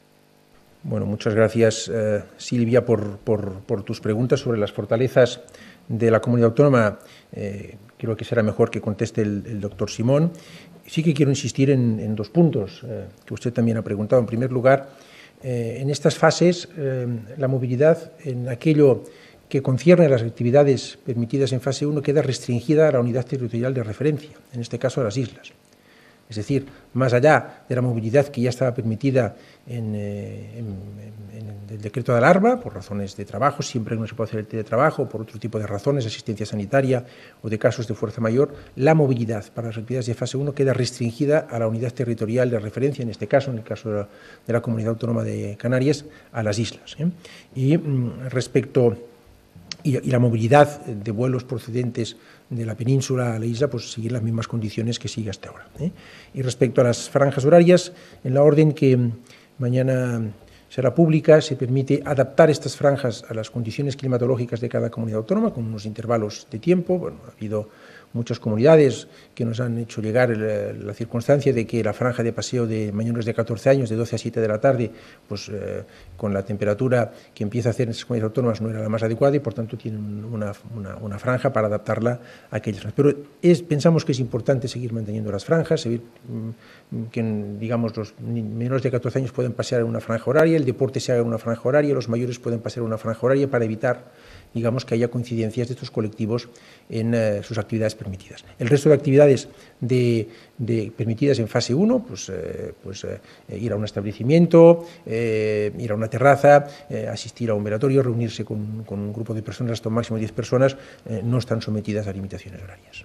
B: Bueno, muchas gracias, eh, Silvia, por, por, por tus preguntas sobre las fortalezas de la comunidad autónoma. Eh, creo que será mejor que conteste el, el doctor Simón. Sí que quiero insistir en, en dos puntos eh, que usted también ha preguntado. En primer lugar, eh, en estas fases, eh, la movilidad en aquello que concierne a las actividades permitidas en fase uno queda restringida a la unidad territorial de referencia, en este caso a las islas. Es decir, más allá de la movilidad que ya estaba permitida en, eh, en, en el decreto de alarma, por razones de trabajo, siempre no se puede hacer el teletrabajo, por otro tipo de razones, asistencia sanitaria o de casos de fuerza mayor, la movilidad para las actividades de fase uno queda restringida a la unidad territorial de referencia, en este caso, en el caso de la, de la Comunidad Autónoma de Canarias, a las islas. ¿eh? Y mm, respecto... Y, y la movilidad de vuelos procedentes de la península a la isla, pues seguir las mismas condiciones que sigue hasta ahora. ¿eh? Y respecto a las franjas horarias, en la orden que mañana será pública, se permite adaptar estas franjas a las condiciones climatológicas de cada comunidad autónoma, con unos intervalos de tiempo. Bueno, ha habido muchas comunidades que nos han hecho llegar la, la circunstancia de que la franja de paseo de mayores de catorce años, de doce a siete de la tarde, pues eh, con la temperatura que empieza a hacer en esas comunidades autónomas no era la más adecuada y por tanto tienen una, una, una franja para adaptarla a aquellas. Pero es, pensamos que es importante seguir manteniendo las franjas, seguir, que digamos los menores de catorce años pueden pasear en una franja horaria, el deporte se haga en una franja horaria, los mayores pueden pasear en una franja horaria para evitar, digamos, que haya coincidencias de estos colectivos en eh, sus actividades permitidas. El resto de actividades de, de permitidas en fase uno, pues, eh, pues eh, ir a un establecimiento, eh, ir a una terraza, eh, asistir a un velatorio, reunirse con, con un grupo de personas, hasta un máximo de diez personas, eh, no están sometidas a limitaciones horarias.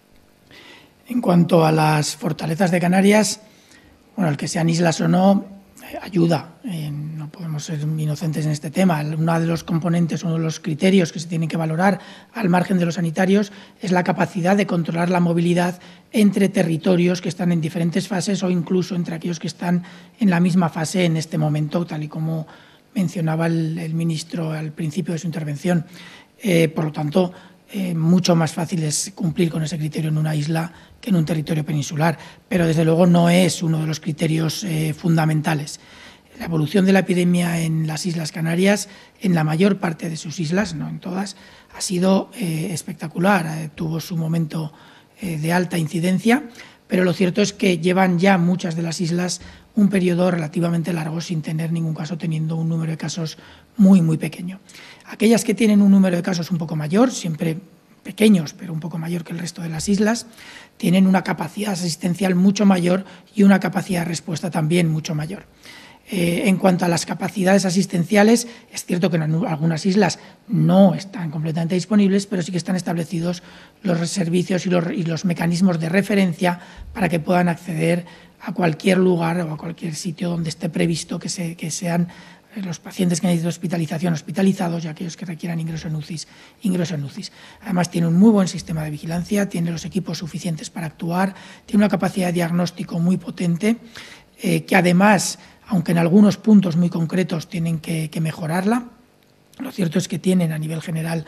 C: En cuanto a las fortalezas de Canarias, bueno, el que sean islas o no, ayuda, eh, no podemos ser inocentes en este tema. Uno de los componentes, uno de los criterios que se tienen que valorar al margen de los sanitarios es la capacidad de controlar la movilidad entre territorios que están en diferentes fases o incluso entre aquellos que están en la misma fase en este momento, tal y como mencionaba el, el ministro al principio de su intervención. Eh, por lo tanto, Eh, mucho más fácil es cumplir con ese criterio en una isla que en un territorio peninsular, pero desde luego no es uno de los criterios eh, fundamentales. La evolución de la epidemia en las Islas Canarias, en la mayor parte de sus islas, no en todas, ha sido eh, espectacular. Eh, tuvo su momento eh, de alta incidencia, pero lo cierto es que llevan ya muchas de las islas un periodo relativamente largo sin tener ningún caso, teniendo un número de casos muy, muy pequeño. Aquellas que tienen un número de casos un poco mayor, siempre pequeños, pero un poco mayor que el resto de las islas, tienen una capacidad asistencial mucho mayor y una capacidad de respuesta también mucho mayor. Eh, en cuanto a las capacidades asistenciales, es cierto que en algunas islas no están completamente disponibles, pero sí que están establecidos los servicios y los, y los mecanismos de referencia para que puedan acceder a cualquier lugar o a cualquier sitio donde esté previsto que, se, que sean los pacientes que necesitan hospitalización hospitalizados y aquellos que requieran ingreso en U C I, ingreso en U C I. Además, tiene un muy buen sistema de vigilancia, tiene los equipos suficientes para actuar, tiene una capacidad de diagnóstico muy potente, eh, que además, aunque en algunos puntos muy concretos tienen que, que mejorarla, lo cierto es que tienen a nivel general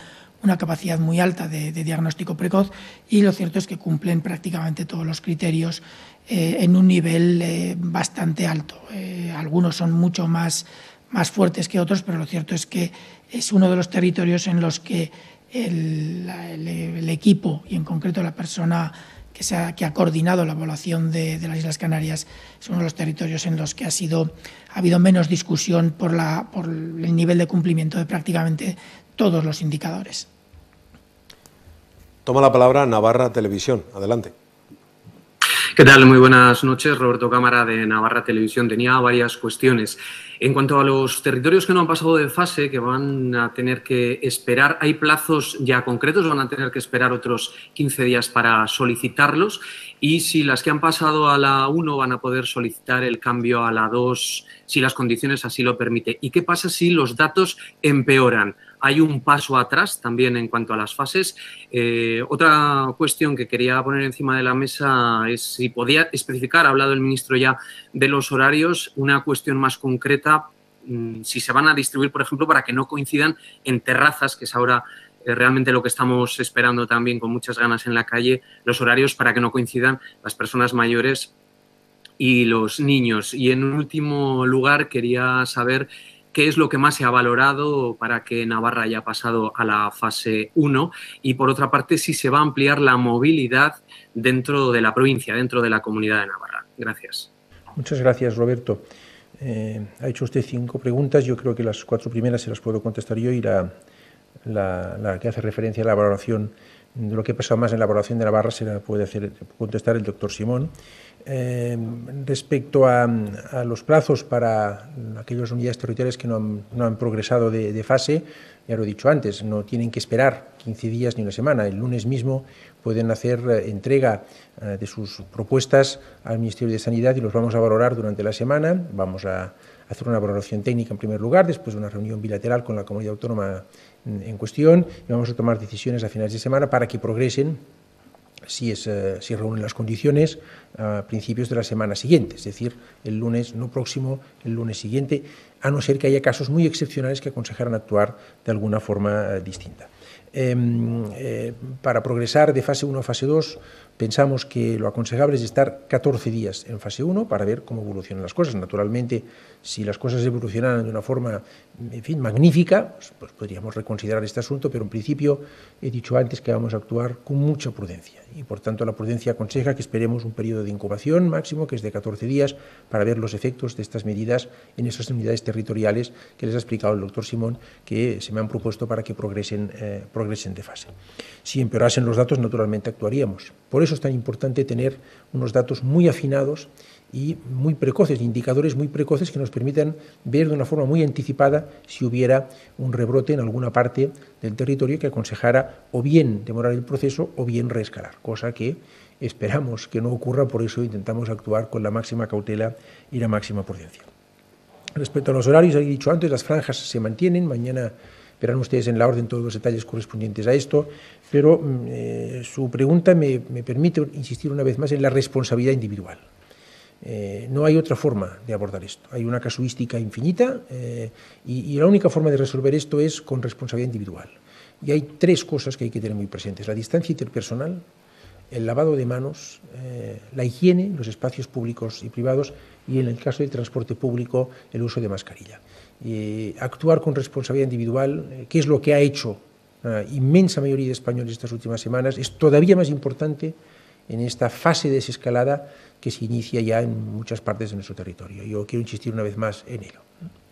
C: una capacidad muy alta de, de diagnóstico precoz y lo cierto es que cumplen prácticamente todos los criterios eh, en un nivel eh, bastante alto. Eh, algunos son mucho más, más fuertes que otros, pero lo cierto es que es uno de los territorios en los que el, el, el equipo y en concreto la persona que, se ha, que ha coordinado la evaluación de, de las Islas Canarias es uno de los territorios en los que ha, sido, ha habido menos discusión por, la, por el nivel de cumplimiento de prácticamente todos los indicadores.
A: Toma la palabra Navarra Televisión. Adelante.
G: ¿Qué tal? Muy buenas noches. Roberto Cámara, de Navarra Televisión. Tenía varias cuestiones. En cuanto a los territorios que no han pasado de fase, que van a tener que esperar, ¿hay plazos ya concretos? ¿Van a tener que esperar otros quince días para solicitarlos? Y si las que han pasado a la uno van a poder solicitar el cambio a la dos, si las condiciones así lo permiten. ¿Y qué pasa si los datos empeoran? Hay un paso atrás también en cuanto a las fases. Eh, otra cuestión que quería poner encima de la mesa es si podía especificar, ha hablado el ministro ya de los horarios, una cuestión más concreta, mmm, si se van a distribuir, por ejemplo, para que no coincidan en terrazas, que es ahora eh, realmente lo que estamos esperando también con muchas ganas en la calle, los horarios para que no coincidan las personas mayores y los niños. Y en último lugar quería saber qué es lo que más se ha valorado para que Navarra haya pasado a la fase uno y, por otra parte, si se va a ampliar la movilidad dentro de la provincia, dentro de la Comunidad de Navarra. Gracias.
B: Muchas gracias, Roberto. Eh, ha hecho usted cinco preguntas. Yo creo que las cuatro primeras se las puedo contestar yo y la, la, la que hace referencia a la valoración de lo que ha pasado más en la valoración de Navarra se la puede hacer, contestar el doctor Simón. Eh, respecto a, a los plazos para aquellas unidades territoriales que no han, no han progresado de, de fase, ya lo he dicho antes, no tienen que esperar quince días ni una semana. El lunes mismo pueden hacer eh, entrega eh, de sus propuestas al Ministerio de Sanidad y los vamos a valorar durante la semana. Vamos a hacer una valoración técnica en primer lugar, después de una reunión bilateral con la comunidad autónoma en, en cuestión, y vamos a tomar decisiones a finales de semana para que progresen, si, es, uh, si reúnen las condiciones, a principios de la semana siguiente, es decir, el lunes no próximo, el lunes siguiente, a no ser que haya casos muy excepcionales que aconsejaran actuar de alguna forma uh, distinta. Eh, eh, para progresar de fase uno a fase dos, pensamos que lo aconsejable es estar catorce días en fase uno para ver cómo evolucionan las cosas. Naturalmente, si las cosas evolucionaran de una forma, en fin, magnífica, pues, pues podríamos reconsiderar este asunto, pero en principio he dicho antes que vamos a actuar con mucha prudencia y, por tanto, la prudencia aconseja que esperemos un periodo de incubación máximo, que es de catorce días, para ver los efectos de estas medidas en esas unidades territoriales que les ha explicado el doctor Simón, que se me han propuesto para que progresen, eh, progresen de fase. Si empeorasen los datos, naturalmente actuaríamos. Por eso es tan importante tener unos datos muy afinados y muy precoces, indicadores muy precoces que nos permitan ver de una forma muy anticipada si hubiera un rebrote en alguna parte del territorio que aconsejara o bien demorar el proceso o bien reescalar, cosa que esperamos que no ocurra, por eso intentamos actuar con la máxima cautela y la máxima prudencia. Respecto a los horarios, he dicho antes, las franjas se mantienen, mañana verán ustedes en la orden todos los detalles correspondientes a esto, pero eh, su pregunta me, me permite insistir una vez más en la responsabilidad individual. Eh, no hay otra forma de abordar esto. Hay una casuística infinita eh, y, y la única forma de resolver esto es con responsabilidad individual. Y hay tres cosas que hay que tener muy presentes: la distancia interpersonal, el lavado de manos, eh, la higiene en los espacios públicos y privados y, en el caso del transporte público, el uso de mascarilla. Eh, actuar con responsabilidad individual, eh, que es lo que ha hecho la inmensa mayoría de españoles estas últimas semanas, es todavía más importante en esta fase de desescalada que se inicia ya en muchas partes de nuestro territorio. Yo quiero insistir una vez más en ello.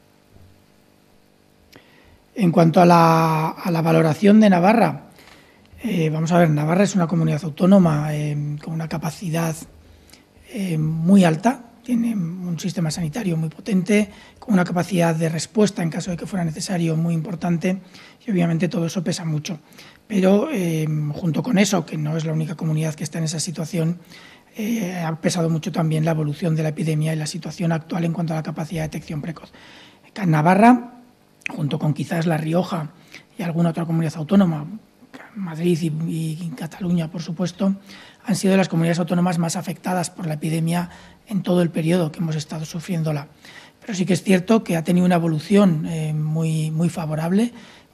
C: En cuanto a la, a la valoración de Navarra, eh, vamos a ver, Navarra es una comunidad autónoma eh, con una capacidad eh, muy alta, tiene un sistema sanitario muy potente, con una capacidad de respuesta en caso de que fuera necesario muy importante, y obviamente todo eso pesa mucho. Pero eh, junto con eso, que no es la única comunidad que está en esa situación, eh, ha pesado mucho también la evolución de la epidemia y la situación actual en cuanto a la capacidad de detección precoz. En Navarra, junto con quizás La Rioja y alguna otra comunidad autónoma, Madrid y, y Cataluña, por supuesto, han sido las comunidades autónomas más afectadas por la epidemia en todo el periodo que hemos estado sufriéndola. Pero sí que es cierto que ha tenido una evolución eh, muy, muy favorable,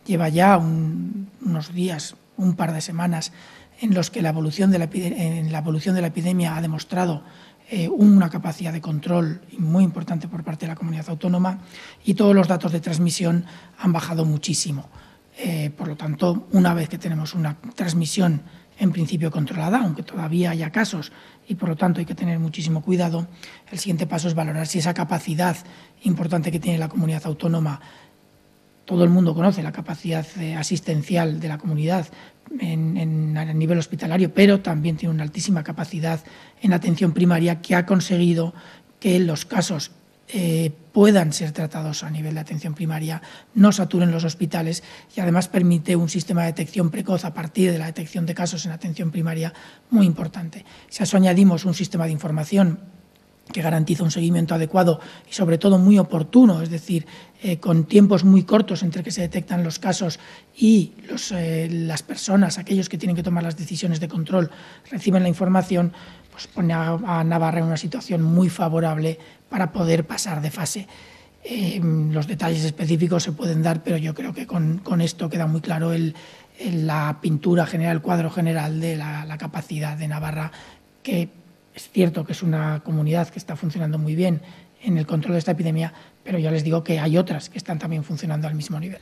C: lleva ya un, unos días, un par de semanas, en los que la evolución de la, en la evolución de la epidemia ha demostrado eh, una capacidad de control muy importante por parte de la comunidad autónoma, y todos los datos de transmisión han bajado muchísimo. Eh, por lo tanto, una vez que tenemos una transmisión en principio controlada, aunque todavía haya casos y por lo tanto hay que tener muchísimo cuidado, el siguiente paso es valorar si esa capacidad importante que tiene la comunidad autónoma, todo el mundo conoce la capacidad eh, asistencial de la comunidad en, en, a nivel hospitalario, pero también tiene una altísima capacidad en atención primaria, que ha conseguido que los casos eh, puedan ser tratados a nivel de atención primaria, no saturen los hospitales, y además permite un sistema de detección precoz a partir de la detección de casos en atención primaria muy importante. Si a eso añadimos un sistema de información que garantiza un seguimiento adecuado y sobre todo muy oportuno, es decir, eh, con tiempos muy cortos entre que se detectan los casos y los, eh, las personas, aquellos que tienen que tomar las decisiones de control, reciben la información, pues pone a, a Navarra en una situación muy favorable para poder pasar de fase. Eh, los detalles específicos se pueden dar, pero yo creo que con, con esto queda muy claro el, el, la pintura general, el cuadro general de la, la capacidad de Navarra, que es cierto que es una comunidad que está funcionando muy bien en el control de esta epidemia, pero ya les digo que hay otras que están también funcionando al mismo nivel.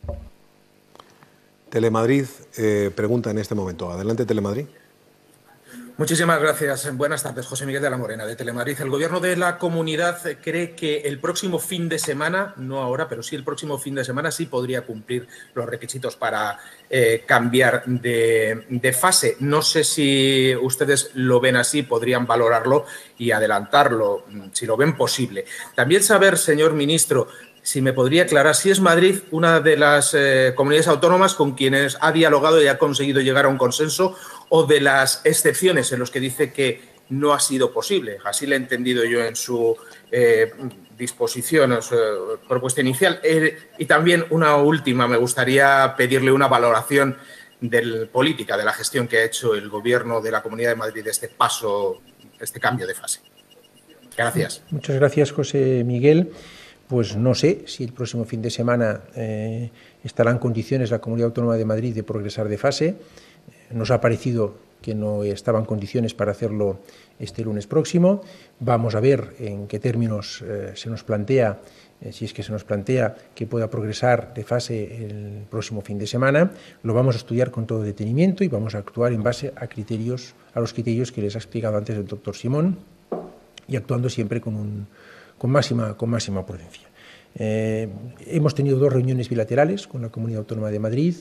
A: Telemadrid eh, pregunta en este momento. Adelante, Telemadrid.
H: Muchísimas gracias. Buenas tardes, José Miguel de la Morena, de Telemadrid. El Gobierno de la Comunidad cree que el próximo fin de semana, no ahora, pero sí el próximo fin de semana, sí podría cumplir los requisitos para eh, cambiar de, de fase. No sé si ustedes lo ven así, podrían valorarlo y adelantarlo, si lo ven posible. También saber, señor ministro, si me podría aclarar si es Madrid una de las eh, comunidades autónomas con quienes ha dialogado y ha conseguido llegar a un consenso, o de las excepciones en los que dice que no ha sido posible. Así le he entendido yo en su eh, disposición, en su propuesta inicial. Eh, y también una última, me gustaría pedirle una valoración de política, de la gestión que ha hecho el Gobierno de la Comunidad de Madrid de este paso, este cambio de fase. Gracias.
B: Muchas gracias, José Miguel. Pues no sé si el próximo fin de semana eh, estará en condiciones la Comunidad Autónoma de Madrid de progresar de fase. Nos ha parecido que no estaba en condiciones para hacerlo este lunes próximo. Vamos a ver en qué términos eh, se nos plantea, eh, si es que se nos plantea que pueda progresar de fase el próximo fin de semana. Lo vamos a estudiar con todo detenimiento y vamos a actuar en base a criterios, a los criterios que les ha explicado antes el doctor Simón, y actuando siempre con un Con máxima, con máxima prudencia. Eh, hemos tenido dos reuniones bilaterales con la Comunidad Autónoma de Madrid.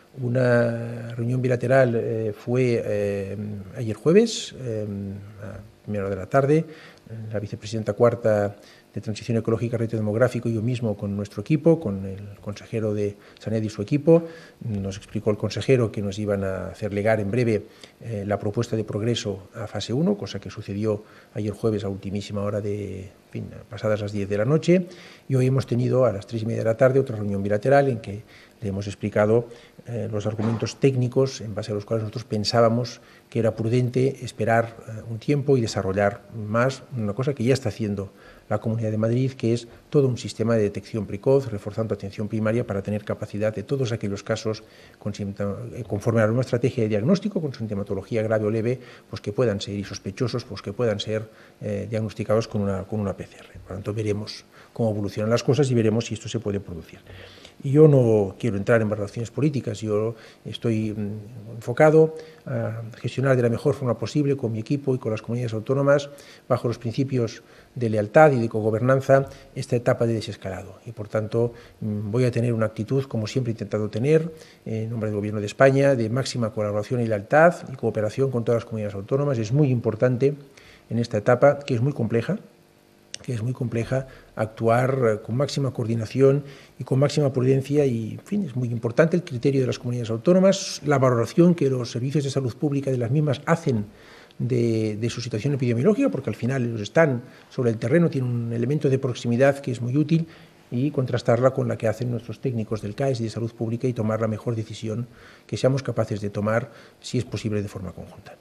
B: Una reunión bilateral eh, fue eh, ayer jueves, eh, a primera hora de la tarde. La vicepresidenta cuarta de Transición Ecológica y Reto Demográfico y yo mismo con nuestro equipo, con el consejero de Sanidad y su equipo. Nos explicó el consejero que nos iban a hacer llegar en breve eh, la propuesta de progreso a fase uno, cosa que sucedió ayer jueves a ultimísima hora, de, en fin, pasadas las diez de la noche. Y hoy hemos tenido a las tres y media de la tarde otra reunión bilateral en que le hemos explicado eh, los argumentos técnicos en base a los cuales nosotros pensábamos que era prudente esperar eh, un tiempo y desarrollar más una cosa que ya está haciendo la Comunidad de Madrid, que es todo un sistema de detección precoz, reforzando atención primaria para tener capacidad de todos aquellos casos con, conforme a la nueva estrategia de diagnóstico, con sintomatología grave o leve, pues que puedan ser, y sospechosos, pues que puedan ser eh, diagnosticados con una, con una P C R. Por lo tanto, veremos cómo evolucionan las cosas y veremos si esto se puede producir. Y yo no quiero entrar en valoraciones políticas, yo estoy enfocado a gestionar de la mejor forma posible con mi equipo y con las comunidades autónomas, bajo los principios de lealtad y de cogobernanza, esta etapa de desescalado. Y, por tanto, voy a tener una actitud, como siempre he intentado tener, en nombre del Gobierno de España, de máxima colaboración y lealtad y cooperación con todas las comunidades autónomas. Es muy importante en esta etapa, que es muy compleja, que es muy compleja, actuar con máxima coordinación y con máxima prudencia y, en fin, es muy importante el criterio de las comunidades autónomas, la valoración que los servicios de salud pública de las mismas hacen de, de su situación epidemiológica, porque al final ellos están sobre el terreno, tienen un elemento de proximidad que es muy útil, y contrastarla con la que hacen nuestros técnicos del C A E S y de salud pública y tomar la mejor decisión que seamos capaces de tomar, si es posible, de forma conjunta.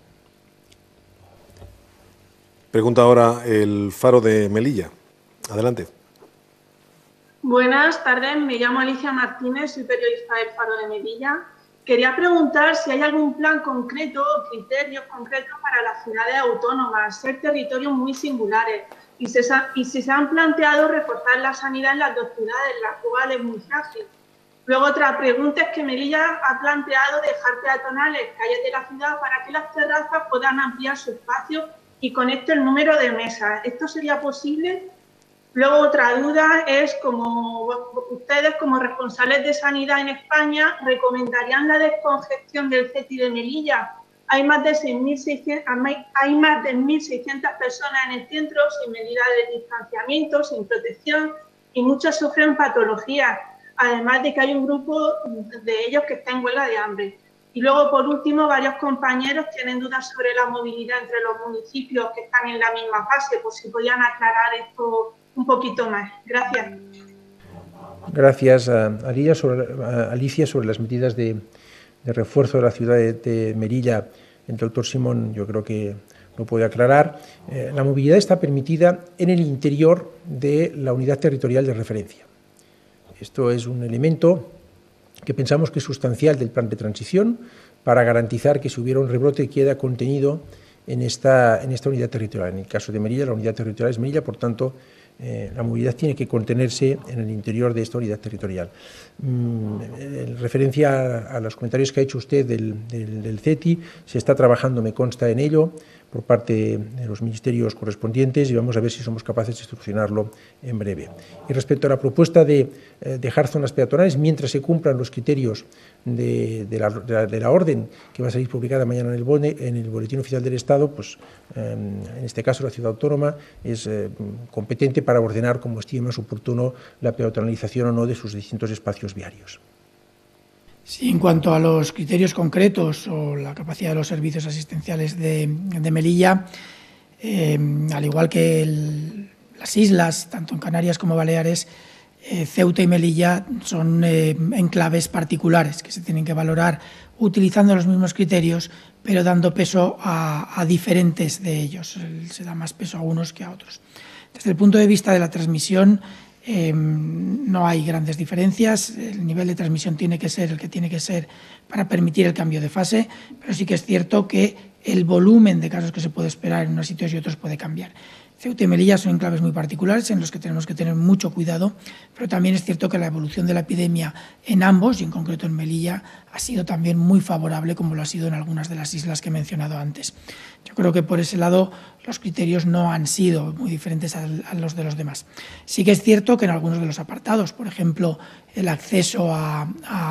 A: Pregunta ahora el Faro de Melilla. Adelante.
I: Buenas tardes, me llamo Alicia Martínez, soy periodista del Faro de Melilla. Quería preguntar si hay algún plan concreto o criterios concretos para las ciudades autónomas, ser territorios muy singulares, y, se, y si se han planteado reforzar la sanidad en las dos ciudades, la actual es muy frágil. Luego otra pregunta es que Melilla ha planteado dejar peatonales calles de la ciudad para que las terrazas puedan ampliar su espacio y con esto el número de mesas. ¿Esto sería posible? Luego otra duda es, como ustedes como responsables de sanidad en España, ¿recomendarían la descongestión del C E T I de Melilla? Hay más de mil seiscientas personas en el centro sin medidas de distanciamiento, sin protección, y muchos sufren patologías, además de que hay un grupo de ellos que está en huelga de hambre. Y luego, por último, varios compañeros tienen dudas sobre la movilidad entre los municipios que están en la misma fase, por si podían aclarar esto un poquito más. Gracias.
B: Gracias a Alicia sobre, a Alicia sobre las medidas de, de refuerzo de la ciudad de, de Melilla. El doctor Simón yo creo que lo puede aclarar. Eh, la movilidad está permitida en el interior de la unidad territorial de referencia. Esto es un elemento que pensamos que es sustancial del plan de transición para garantizar que si hubiera un rebrote queda contenido en esta, en esta unidad territorial. En el caso de Melilla, la unidad territorial es Melilla, por tanto, Eh, la movilidad tiene que contenerse en el interior de esta unidad territorial. Mm, en referencia a, a los comentarios que ha hecho usted del, del, del C E T I, se está trabajando, me consta, en ello por parte de los ministerios correspondientes y vamos a ver si somos capaces de solucionarlo en breve. Y respecto a la propuesta de eh, dejar zonas peatonales, mientras se cumplan los criterios de, de, la, de, la, de la orden que va a salir publicada mañana en el, bone, en el Boletín Oficial del Estado, pues eh, en este caso la ciudad autónoma es eh, competente para ordenar como estime más oportuno la peatonalización o no de sus distintos espacios viarios.
C: Sí, en cuanto a los criterios concretos o la capacidad de los servicios asistenciales de, de Melilla, eh, al igual que el, las islas, tanto en Canarias como Baleares, eh, Ceuta y Melilla son eh, enclaves particulares que se tienen que valorar utilizando los mismos criterios, pero dando peso a, a diferentes de ellos. Se da más peso a unos que a otros. Desde el punto de vista de la transmisión, Eh, no hay grandes diferencias, el nivel de transmisión tiene que ser el que tiene que ser para permitir el cambio de fase, pero sí que es cierto que el volumen de casos que se puede esperar en unos sitios y otros puede cambiar. Ceuta y Melilla son enclaves muy particulares en los que tenemos que tener mucho cuidado, pero también es cierto que la evolución de la epidemia en ambos, y en concreto en Melilla, ha sido también muy favorable, como lo ha sido en algunas de las islas que he mencionado antes. Yo creo que por ese lado los criterios no han sido muy diferentes a los de los demás. Sí que es cierto que en algunos de los apartados, por ejemplo, el acceso a,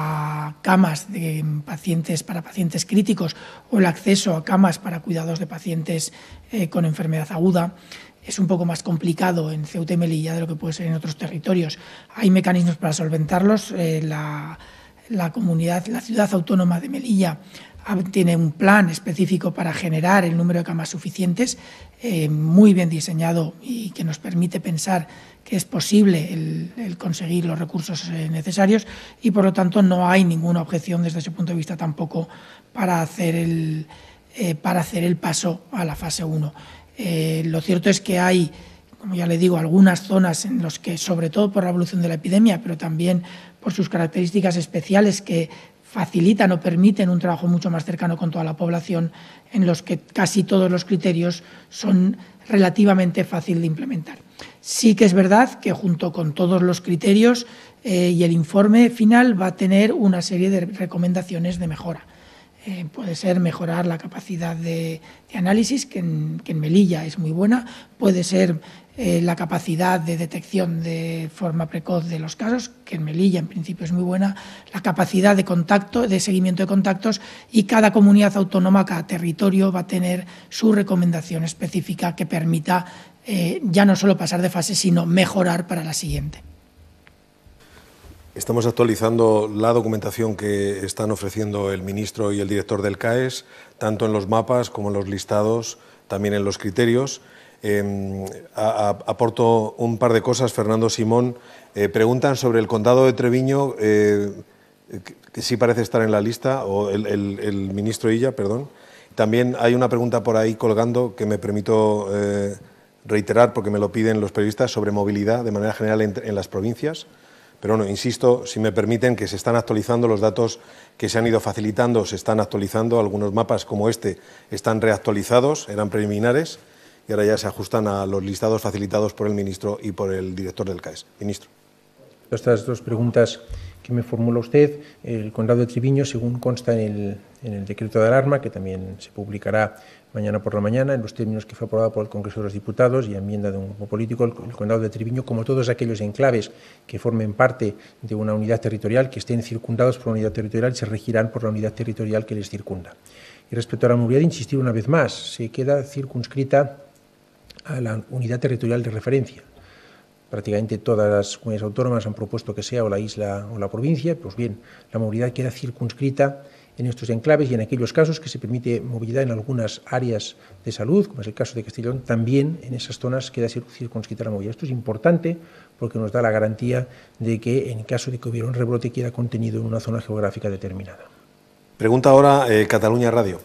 C: a camas de pacientes para pacientes críticos o el acceso a camas para cuidados de pacientes eh, con enfermedad aguda, es un poco más complicado en Ceuta y Melilla de lo que puede ser en otros territorios. Hay mecanismos para solventarlos. Eh, la, la comunidad, la ciudad autónoma de Melilla tiene un plan específico para generar el número de camas suficientes, eh, muy bien diseñado y que nos permite pensar que es posible el, el conseguir los recursos eh, necesarios y, por lo tanto, no hay ninguna objeción desde ese punto de vista tampoco para hacer el, eh, para hacer el paso a la fase uno. Eh, lo cierto es que hay, como ya le digo, algunas zonas en las que, sobre todo por la evolución de la epidemia, pero también por sus características especiales que facilitan o permiten un trabajo mucho más cercano con toda la población, en los que casi todos los criterios son relativamente fáciles de implementar. Sí que es verdad que junto con todos los criterios eh, y el informe final va a tener una serie de recomendaciones de mejora. Eh, puede ser mejorar la capacidad de, de análisis, que en, que en Melilla es muy buena, puede ser eh, la capacidad de detección de forma precoz de los casos, que en Melilla en principio es muy buena, la capacidad de contacto, de seguimiento de contactos, y cada comunidad autónoma, cada territorio va a tener su recomendación específica que permita eh, ya no solo pasar de fase, sino mejorar para la siguiente.
A: Estamos actualizando la documentación que están ofreciendo el ministro y el director del C A E S, tanto en los mapas como en los listados, también en los criterios. Eh, a, a, aporto un par de cosas. Fernando Simón, eh, preguntan sobre el condado de Treviño, eh, que, que sí parece estar en la lista, o el, el, el ministro Illa, perdón. También hay una pregunta por ahí colgando que me permito eh, reiterar, porque me lo piden los periodistas, sobre movilidad de manera general en, en las provincias. Pero bueno, insisto, si me permiten, que se están actualizando los datos que se han ido facilitando, se están actualizando. Algunos mapas como este están reactualizados, eran preliminares, y ahora ya se ajustan a los listados facilitados por el ministro y por el director del C A E S. Ministro.
B: Estas dos preguntas que me formula usted, el Condado de Treviño, según consta en el, en el decreto de alarma, que también se publicará mañana por la mañana, en los términos que fue aprobado por el Congreso de los Diputados y enmienda de un grupo político, el, el Condado de Treviño, como todos aquellos enclaves que formen parte de una unidad territorial, que estén circundados por una unidad territorial, se regirán por la unidad territorial que les circunda. Y respecto a la movilidad, insistir una vez más, se queda circunscrita a la unidad territorial de referencia. Prácticamente todas las comunidades autónomas han propuesto que sea o la isla o la provincia. Pues bien, la movilidad queda circunscrita en estos enclaves y en aquellos casos que se permite movilidad en algunas áreas de salud, como es el caso de Castellón, también en esas zonas queda circunscrita la movilidad. Esto es importante porque nos da la garantía de que en caso de que hubiera un rebrote queda contenido en una zona geográfica determinada.
A: Pregunta ahora eh, Catalunya Radio.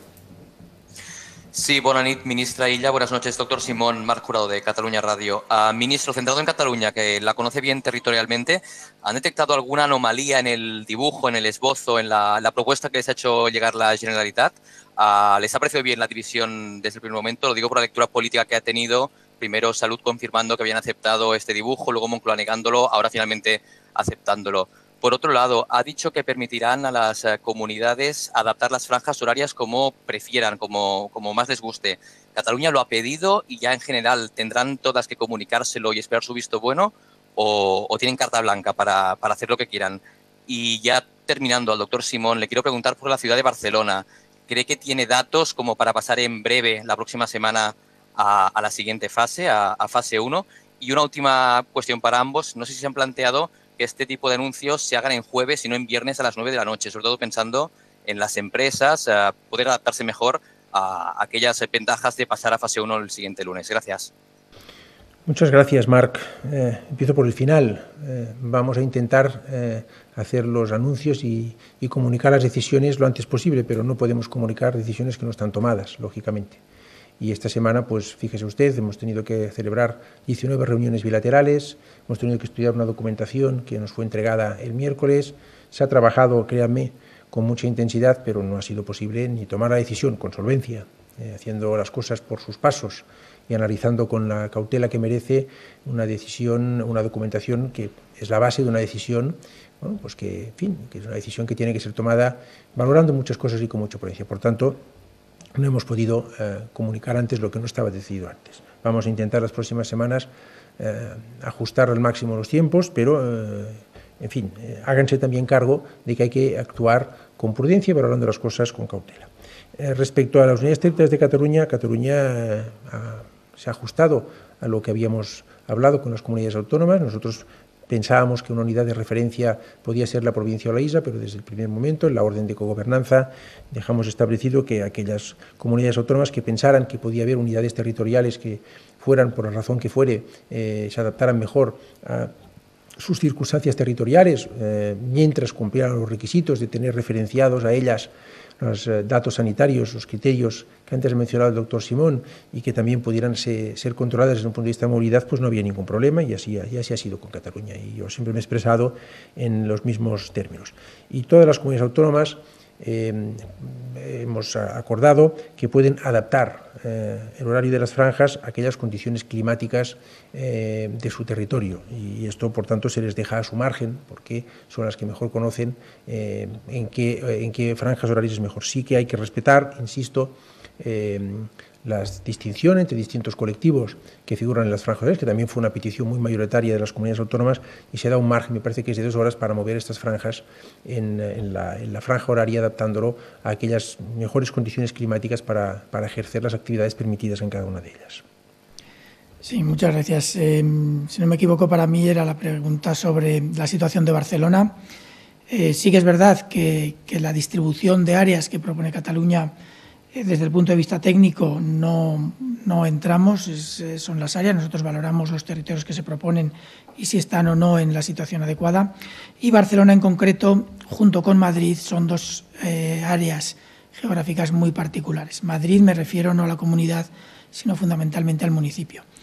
J: Sí, bona nit, ministra Illa. Buenas noches, doctor Simón, Marc Jurado, de Catalunya Radio. Uh, ministro, centrado en Cataluña, que la conoce bien territorialmente, ¿han detectado alguna anomalía en el dibujo, en el esbozo, en la, la propuesta que les ha hecho llegar la Generalitat? Uh, ¿Les ha parecido bien la división desde el primer momento? Lo digo por la lectura política que ha tenido. Primero Salud confirmando que habían aceptado este dibujo, luego Moncloa negándolo, ahora finalmente aceptándolo. Por otro lado, ha dicho que permitirán a las uh, comunidades adaptar las franjas horarias como prefieran, como, como más les guste. ¿Cataluña lo ha pedido y ya en general tendrán todas que comunicárselo y esperar su visto bueno o, o tienen carta blanca para, para hacer lo que quieran? Y ya terminando, al doctor Simón, le quiero preguntar por la ciudad de Barcelona. ¿Cree que tiene datos como para pasar en breve, la próxima semana, a, a la siguiente fase, a, a fase uno? Y una última cuestión para ambos. No sé si se han planteado que este tipo de anuncios se hagan en jueves y no en viernes a las nueve de la noche, sobre todo pensando en las empresas, uh, poder adaptarse mejor a aquellas ventajas de pasar a fase uno el siguiente lunes. Gracias.
B: Muchas gracias, Marc. Eh, empiezo por el final. Eh, vamos a intentar eh, hacer los anuncios y, y comunicar las decisiones lo antes posible, pero no podemos comunicar decisiones que no están tomadas, lógicamente. Y esta semana, pues fíjese usted, hemos tenido que celebrar diecinueve reuniones bilaterales, hemos tenido que estudiar una documentación que nos fue entregada el miércoles. Se ha trabajado, créanme, con mucha intensidad, pero no ha sido posible ni tomar la decisión con solvencia, eh, haciendo las cosas por sus pasos y analizando con la cautela que merece una decisión, una documentación que es la base de una decisión, bueno, pues que, en fin, que es una decisión que tiene que ser tomada valorando muchas cosas y con mucha prudencia. Por tanto, no hemos podido eh, comunicar antes lo que no estaba decidido antes. Vamos a intentar las próximas semanas eh, ajustar al máximo los tiempos, pero, eh, en fin, eh, háganse también cargo de que hay que actuar con prudencia y valorando las cosas con cautela. Eh, respecto a las unidades territoriales de Cataluña, Cataluña eh, ha, se ha ajustado a lo que habíamos hablado con las comunidades autónomas. Nosotros pensábamos que una unidad de referencia podía ser la provincia o la isla, pero desde el primer momento, en la orden de cogobernanza, dejamos establecido que aquellas comunidades autónomas que pensaran que podía haber unidades territoriales que fueran, por la razón que fuere, eh, se adaptaran mejor a sus circunstancias territoriales, eh, mientras cumplieran los requisitos de tener referenciados a ellas los eh, datos sanitarios, los criterios que antes ha mencionado el doctor Simón y que también pudieran ser, ser controladas desde un punto de vista de movilidad, pues no había ningún problema y así, y así ha sido con Cataluña. Y yo siempre me he expresado en los mismos términos. Y todas las comunidades autónomas eh, hemos acordado que pueden adaptar eh, el horario de las franjas a aquellas condiciones climáticas eh, de su territorio y esto, por tanto, se les deja a su margen porque son las que mejor conocen eh, en, qué, en qué franjas horarias es mejor. Sí que hay que respetar, insisto, eh, las distinciones entre distintos colectivos que figuran en las franjas horarias, que también fue una petición muy mayoritaria de las comunidades autónomas, y se da un margen, me parece que es de dos horas, para mover estas franjas en, en, la, en la franja horaria, adaptándolo a aquellas mejores condiciones climáticas para, para ejercer las actividades permitidas en cada una de ellas.
C: Sí, muchas gracias. Eh, si no me equivoco, para mí era la pregunta sobre la situación de Barcelona. Eh, sí que es verdad que, que la distribución de áreas que propone Cataluña, desde el punto de vista técnico no, no entramos, es, son las áreas, nosotros valoramos los territorios que se proponen y si están o no en la situación adecuada. Y Barcelona en concreto, junto con Madrid, son dos eh, áreas geográficas muy particulares. Madrid me refiero no a la comunidad, sino fundamentalmente al municipio.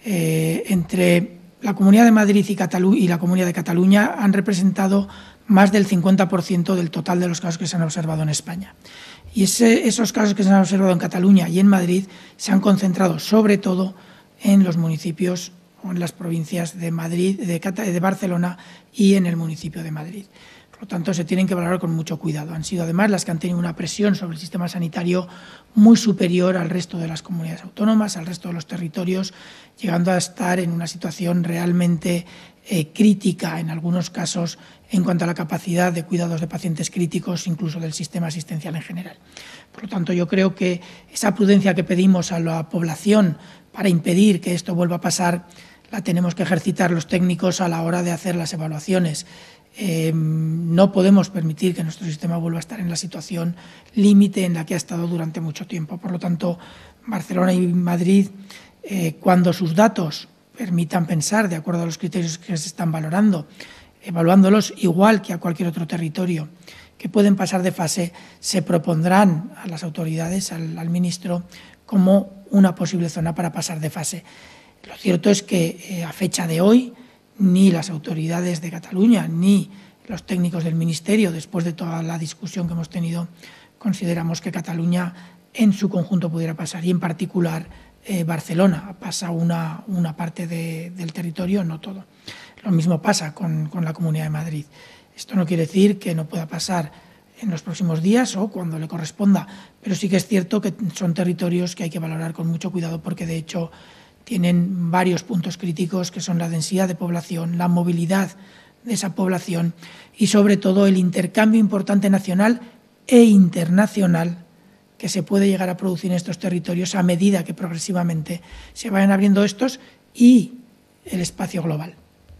C: eh, entre la Comunidad de Madrid y, Catalu- y la Comunidad de Cataluña han representado más del cincuenta por ciento del total de los casos que se han observado en España. Y ese, esos casos que se han observado en Cataluña y en Madrid se han concentrado sobre todo en los municipios o en las provincias de Madrid, de, de Barcelona y en el municipio de Madrid. Por lo tanto, se tienen que valorar con mucho cuidado. Han sido además las que han tenido una presión sobre el sistema sanitario muy superior al resto de las comunidades autónomas, al resto de los territorios, llegando a estar en una situación realmente eh, crítica en algunos casos en cuanto a la capacidad de cuidados de pacientes críticos, incluso del sistema asistencial en general. Por lo tanto, yo creo que esa prudencia que pedimos a la población para impedir que esto vuelva a pasar, la tenemos que ejercitar los técnicos a la hora de hacer las evaluaciones. Eh, no podemos permitir que nuestro sistema vuelva a estar en la situación límite en la que ha estado durante mucho tiempo. Por lo tanto, Barcelona y Madrid, eh, cuando sus datos permitan pensar, de acuerdo a los criterios que se están valorando, evaluándolos igual que a cualquier otro territorio, que pueden pasar de fase, se propondrán a las autoridades, al, al ministro, como una posible zona para pasar de fase. Lo cierto es que eh, a fecha de hoy, ni las autoridades de Cataluña ni los técnicos del Ministerio, después de toda la discusión que hemos tenido, consideramos que Cataluña en su conjunto pudiera pasar, y en particular eh, Barcelona pasa una, una parte de, del territorio, no todo. Lo mismo pasa con, con la Comunidad de Madrid. Esto no quiere decir que no pueda pasar en los próximos días o cuando le corresponda, pero sí que es cierto que son territorios que hay que valorar con mucho cuidado, porque de hecho tienen varios puntos críticos, que son la densidad de población, la movilidad de esa población y sobre todo el intercambio importante nacional e internacional que se puede llegar a producir en estos territorios a medida que progresivamente se vayan abriendo estos y el espacio global.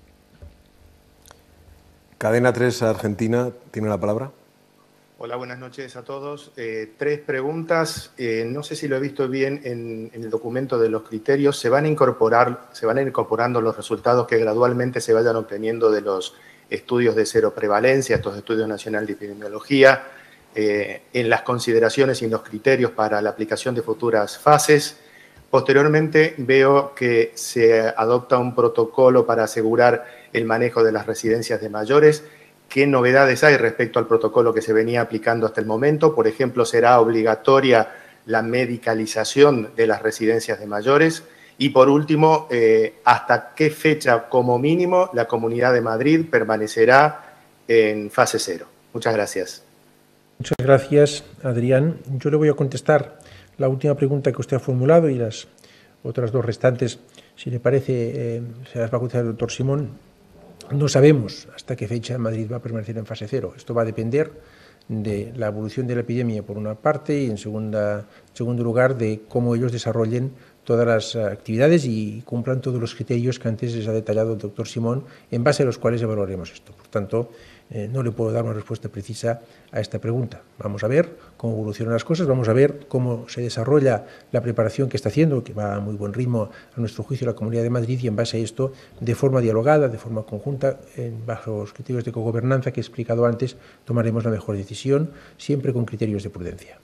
A: Cadena tres Argentina tiene la palabra.
K: Hola, buenas noches a todos. Eh, tres preguntas. Eh, no sé si lo he visto bien en, en el documento de los criterios. ¿Se van a incorporar, se van a ir incorporando los resultados que gradualmente se vayan obteniendo de los estudios de cero prevalencia, estos estudios nacionales de epidemiología, eh, en las consideraciones y en los criterios para la aplicación de futuras fases? Posteriormente veo que se adopta un protocolo para asegurar el manejo de las residencias de mayores. ¿Qué novedades hay respecto al protocolo que se venía aplicando hasta el momento? Por ejemplo, ¿será obligatoria la medicalización de las residencias de mayores? Y por último, eh, ¿hasta qué fecha, como mínimo, la Comunidad de Madrid permanecerá en fase cero? Muchas gracias.
B: Muchas gracias, Adrián. Yo le voy a contestar la última pregunta que usted ha formulado y las otras dos restantes, si le parece, eh, se las va a contestar el doctor Simón. No sabemos hasta qué fecha Madrid va a permanecer en fase cero. Esto va a depender de la evolución de la epidemia, por una parte, y en segunda, segundo lugar, de cómo ellos desarrollen todas las actividades y cumplan todos los criterios que antes les ha detallado el doctor Simón, en base a los cuales evaluaremos esto. Por tanto, eh, no le puedo dar una respuesta precisa a esta pregunta. Vamos a ver cómo evolucionan las cosas, vamos a ver cómo se desarrolla la preparación que está haciendo, que va a muy buen ritmo a nuestro juicio la Comunidad de Madrid, y en base a esto, de forma dialogada, de forma conjunta, en bajo los criterios de cogobernanza que he explicado antes, tomaremos la mejor decisión, siempre con criterios de prudencia.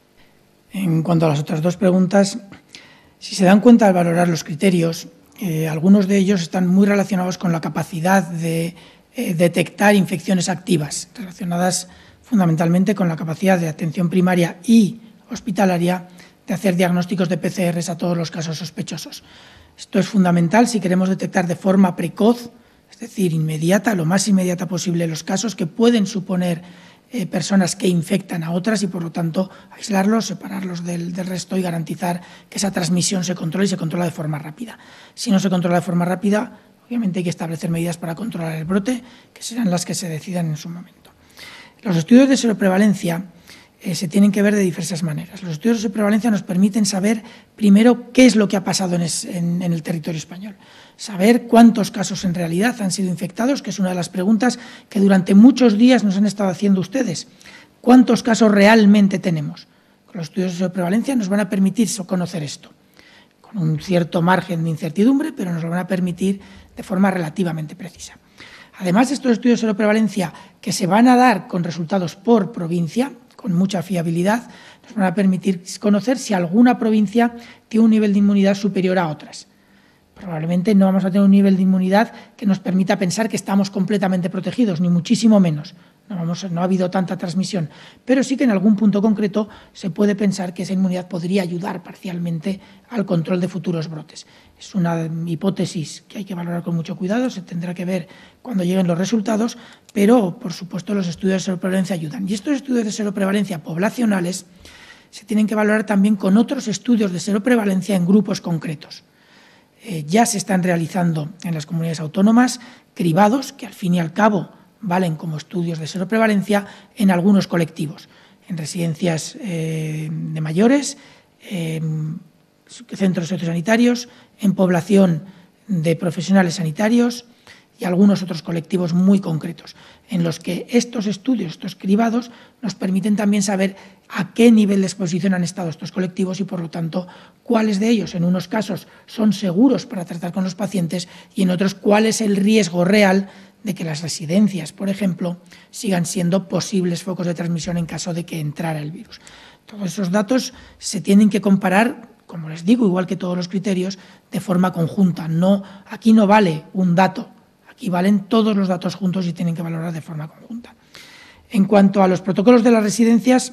C: En cuanto a las otras dos preguntas, si se dan cuenta al valorar los criterios, eh, algunos de ellos están muy relacionados con la capacidad de eh, detectar infecciones activas, relacionadas fundamentalmente con la capacidad de atención primaria y hospitalaria de hacer diagnósticos de P C Rs a todos los casos sospechosos. Esto es fundamental si queremos detectar de forma precoz, es decir, inmediata, lo más inmediata posible, los casos que pueden suponer Eh, personas que infectan a otras y, por lo tanto, aislarlos, separarlos del, del resto y garantizar que esa transmisión se controle y se controla de forma rápida. Si no se controla de forma rápida, obviamente hay que establecer medidas para controlar el brote, que serán las que se decidan en su momento. Los estudios de seroprevalencia eh, se tienen que ver de diversas maneras. Los estudios de seroprevalencia nos permiten saber, primero, qué es lo que ha pasado en, es, en, en el territorio español. Saber cuántos casos en realidad han sido infectados, que es una de las preguntas que durante muchos días nos han estado haciendo ustedes. ¿Cuántos casos realmente tenemos? Con los estudios de prevalencia nos van a permitir conocer esto, con un cierto margen de incertidumbre, pero nos lo van a permitir de forma relativamente precisa. Además de estos estudios de prevalencia que se van a dar con resultados por provincia, con mucha fiabilidad, nos van a permitir conocer si alguna provincia tiene un nivel de inmunidad superior a otras. Probablemente no vamos a tener un nivel de inmunidad que nos permita pensar que estamos completamente protegidos, ni muchísimo menos. No, vamos, no ha habido tanta transmisión, pero sí que en algún punto concreto se puede pensar que esa inmunidad podría ayudar parcialmente al control de futuros brotes. Es una hipótesis que hay que valorar con mucho cuidado, se tendrá que ver cuando lleguen los resultados, pero por supuesto los estudios de seroprevalencia ayudan. Y estos estudios de seroprevalencia poblacionales se tienen que valorar también con otros estudios de seroprevalencia en grupos concretos. Eh, ya se están realizando en las comunidades autónomas cribados que al fin y al cabo valen como estudios de seroprevalencia en algunos colectivos, en residencias eh, de mayores, eh, centros sociosanitarios, en población de profesionales sanitarios y algunos otros colectivos muy concretos, en los que estos estudios, estos cribados, nos permiten también saber a qué nivel de exposición han estado estos colectivos y, por lo tanto, cuáles de ellos, en unos casos, son seguros para tratar con los pacientes y, en otros, cuál es el riesgo real de que las residencias, por ejemplo, sigan siendo posibles focos de transmisión en caso de que entrara el virus. Todos esos datos se tienen que comparar, como les digo, igual que todos los criterios, de forma conjunta. No, aquí no vale un dato, aquí valen todos los datos juntos y tienen que valorar de forma conjunta. En cuanto a los protocolos de las residencias,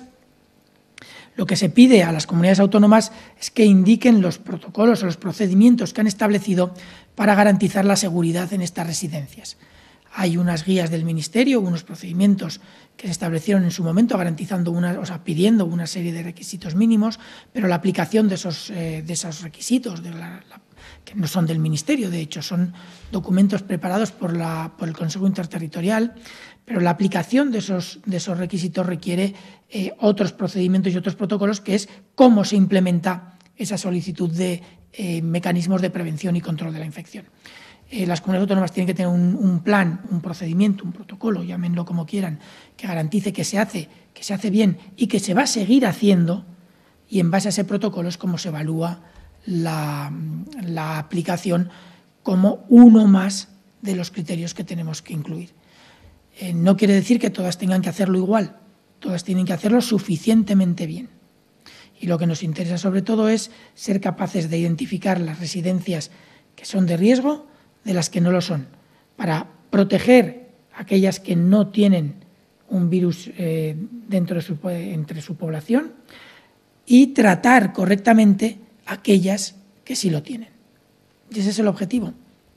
C: lo que se pide a las comunidades autónomas es que indiquen los protocolos o los procedimientos que han establecido para garantizar la seguridad en estas residencias. Hay unas guías del Ministerio, unos procedimientos que se establecieron en su momento garantizando una, o sea, pidiendo una serie de requisitos mínimos, pero la aplicación de esos, eh, de esos requisitos, de la, la, que no son del Ministerio, de hecho, son documentos preparados por, la, por el Consejo Interterritorial, pero la aplicación de esos, de esos requisitos requiere eh, otros procedimientos y otros protocolos, que es cómo se implementa esa solicitud de eh, mecanismos de prevención y control de la infección. Eh, las comunidades autónomas tienen que tener un, un plan, un procedimiento, un protocolo, llámenlo como quieran, que garantice que se hace, que se hace bien y que se va a seguir haciendo, y en base a ese protocolo es como se evalúa la, la aplicación como uno más de los criterios que tenemos que incluir. Eh, no quiere decir que todas tengan que hacerlo igual, todas tienen que hacerlo suficientemente bien. Y lo que nos interesa sobre todo es ser capaces de identificar las residencias que son de riesgo de las que no lo son, para proteger aquellas que no tienen un virus eh, dentro de su, entre su población y tratar correctamente aquellas que sí lo tienen. Y ese es el objetivo.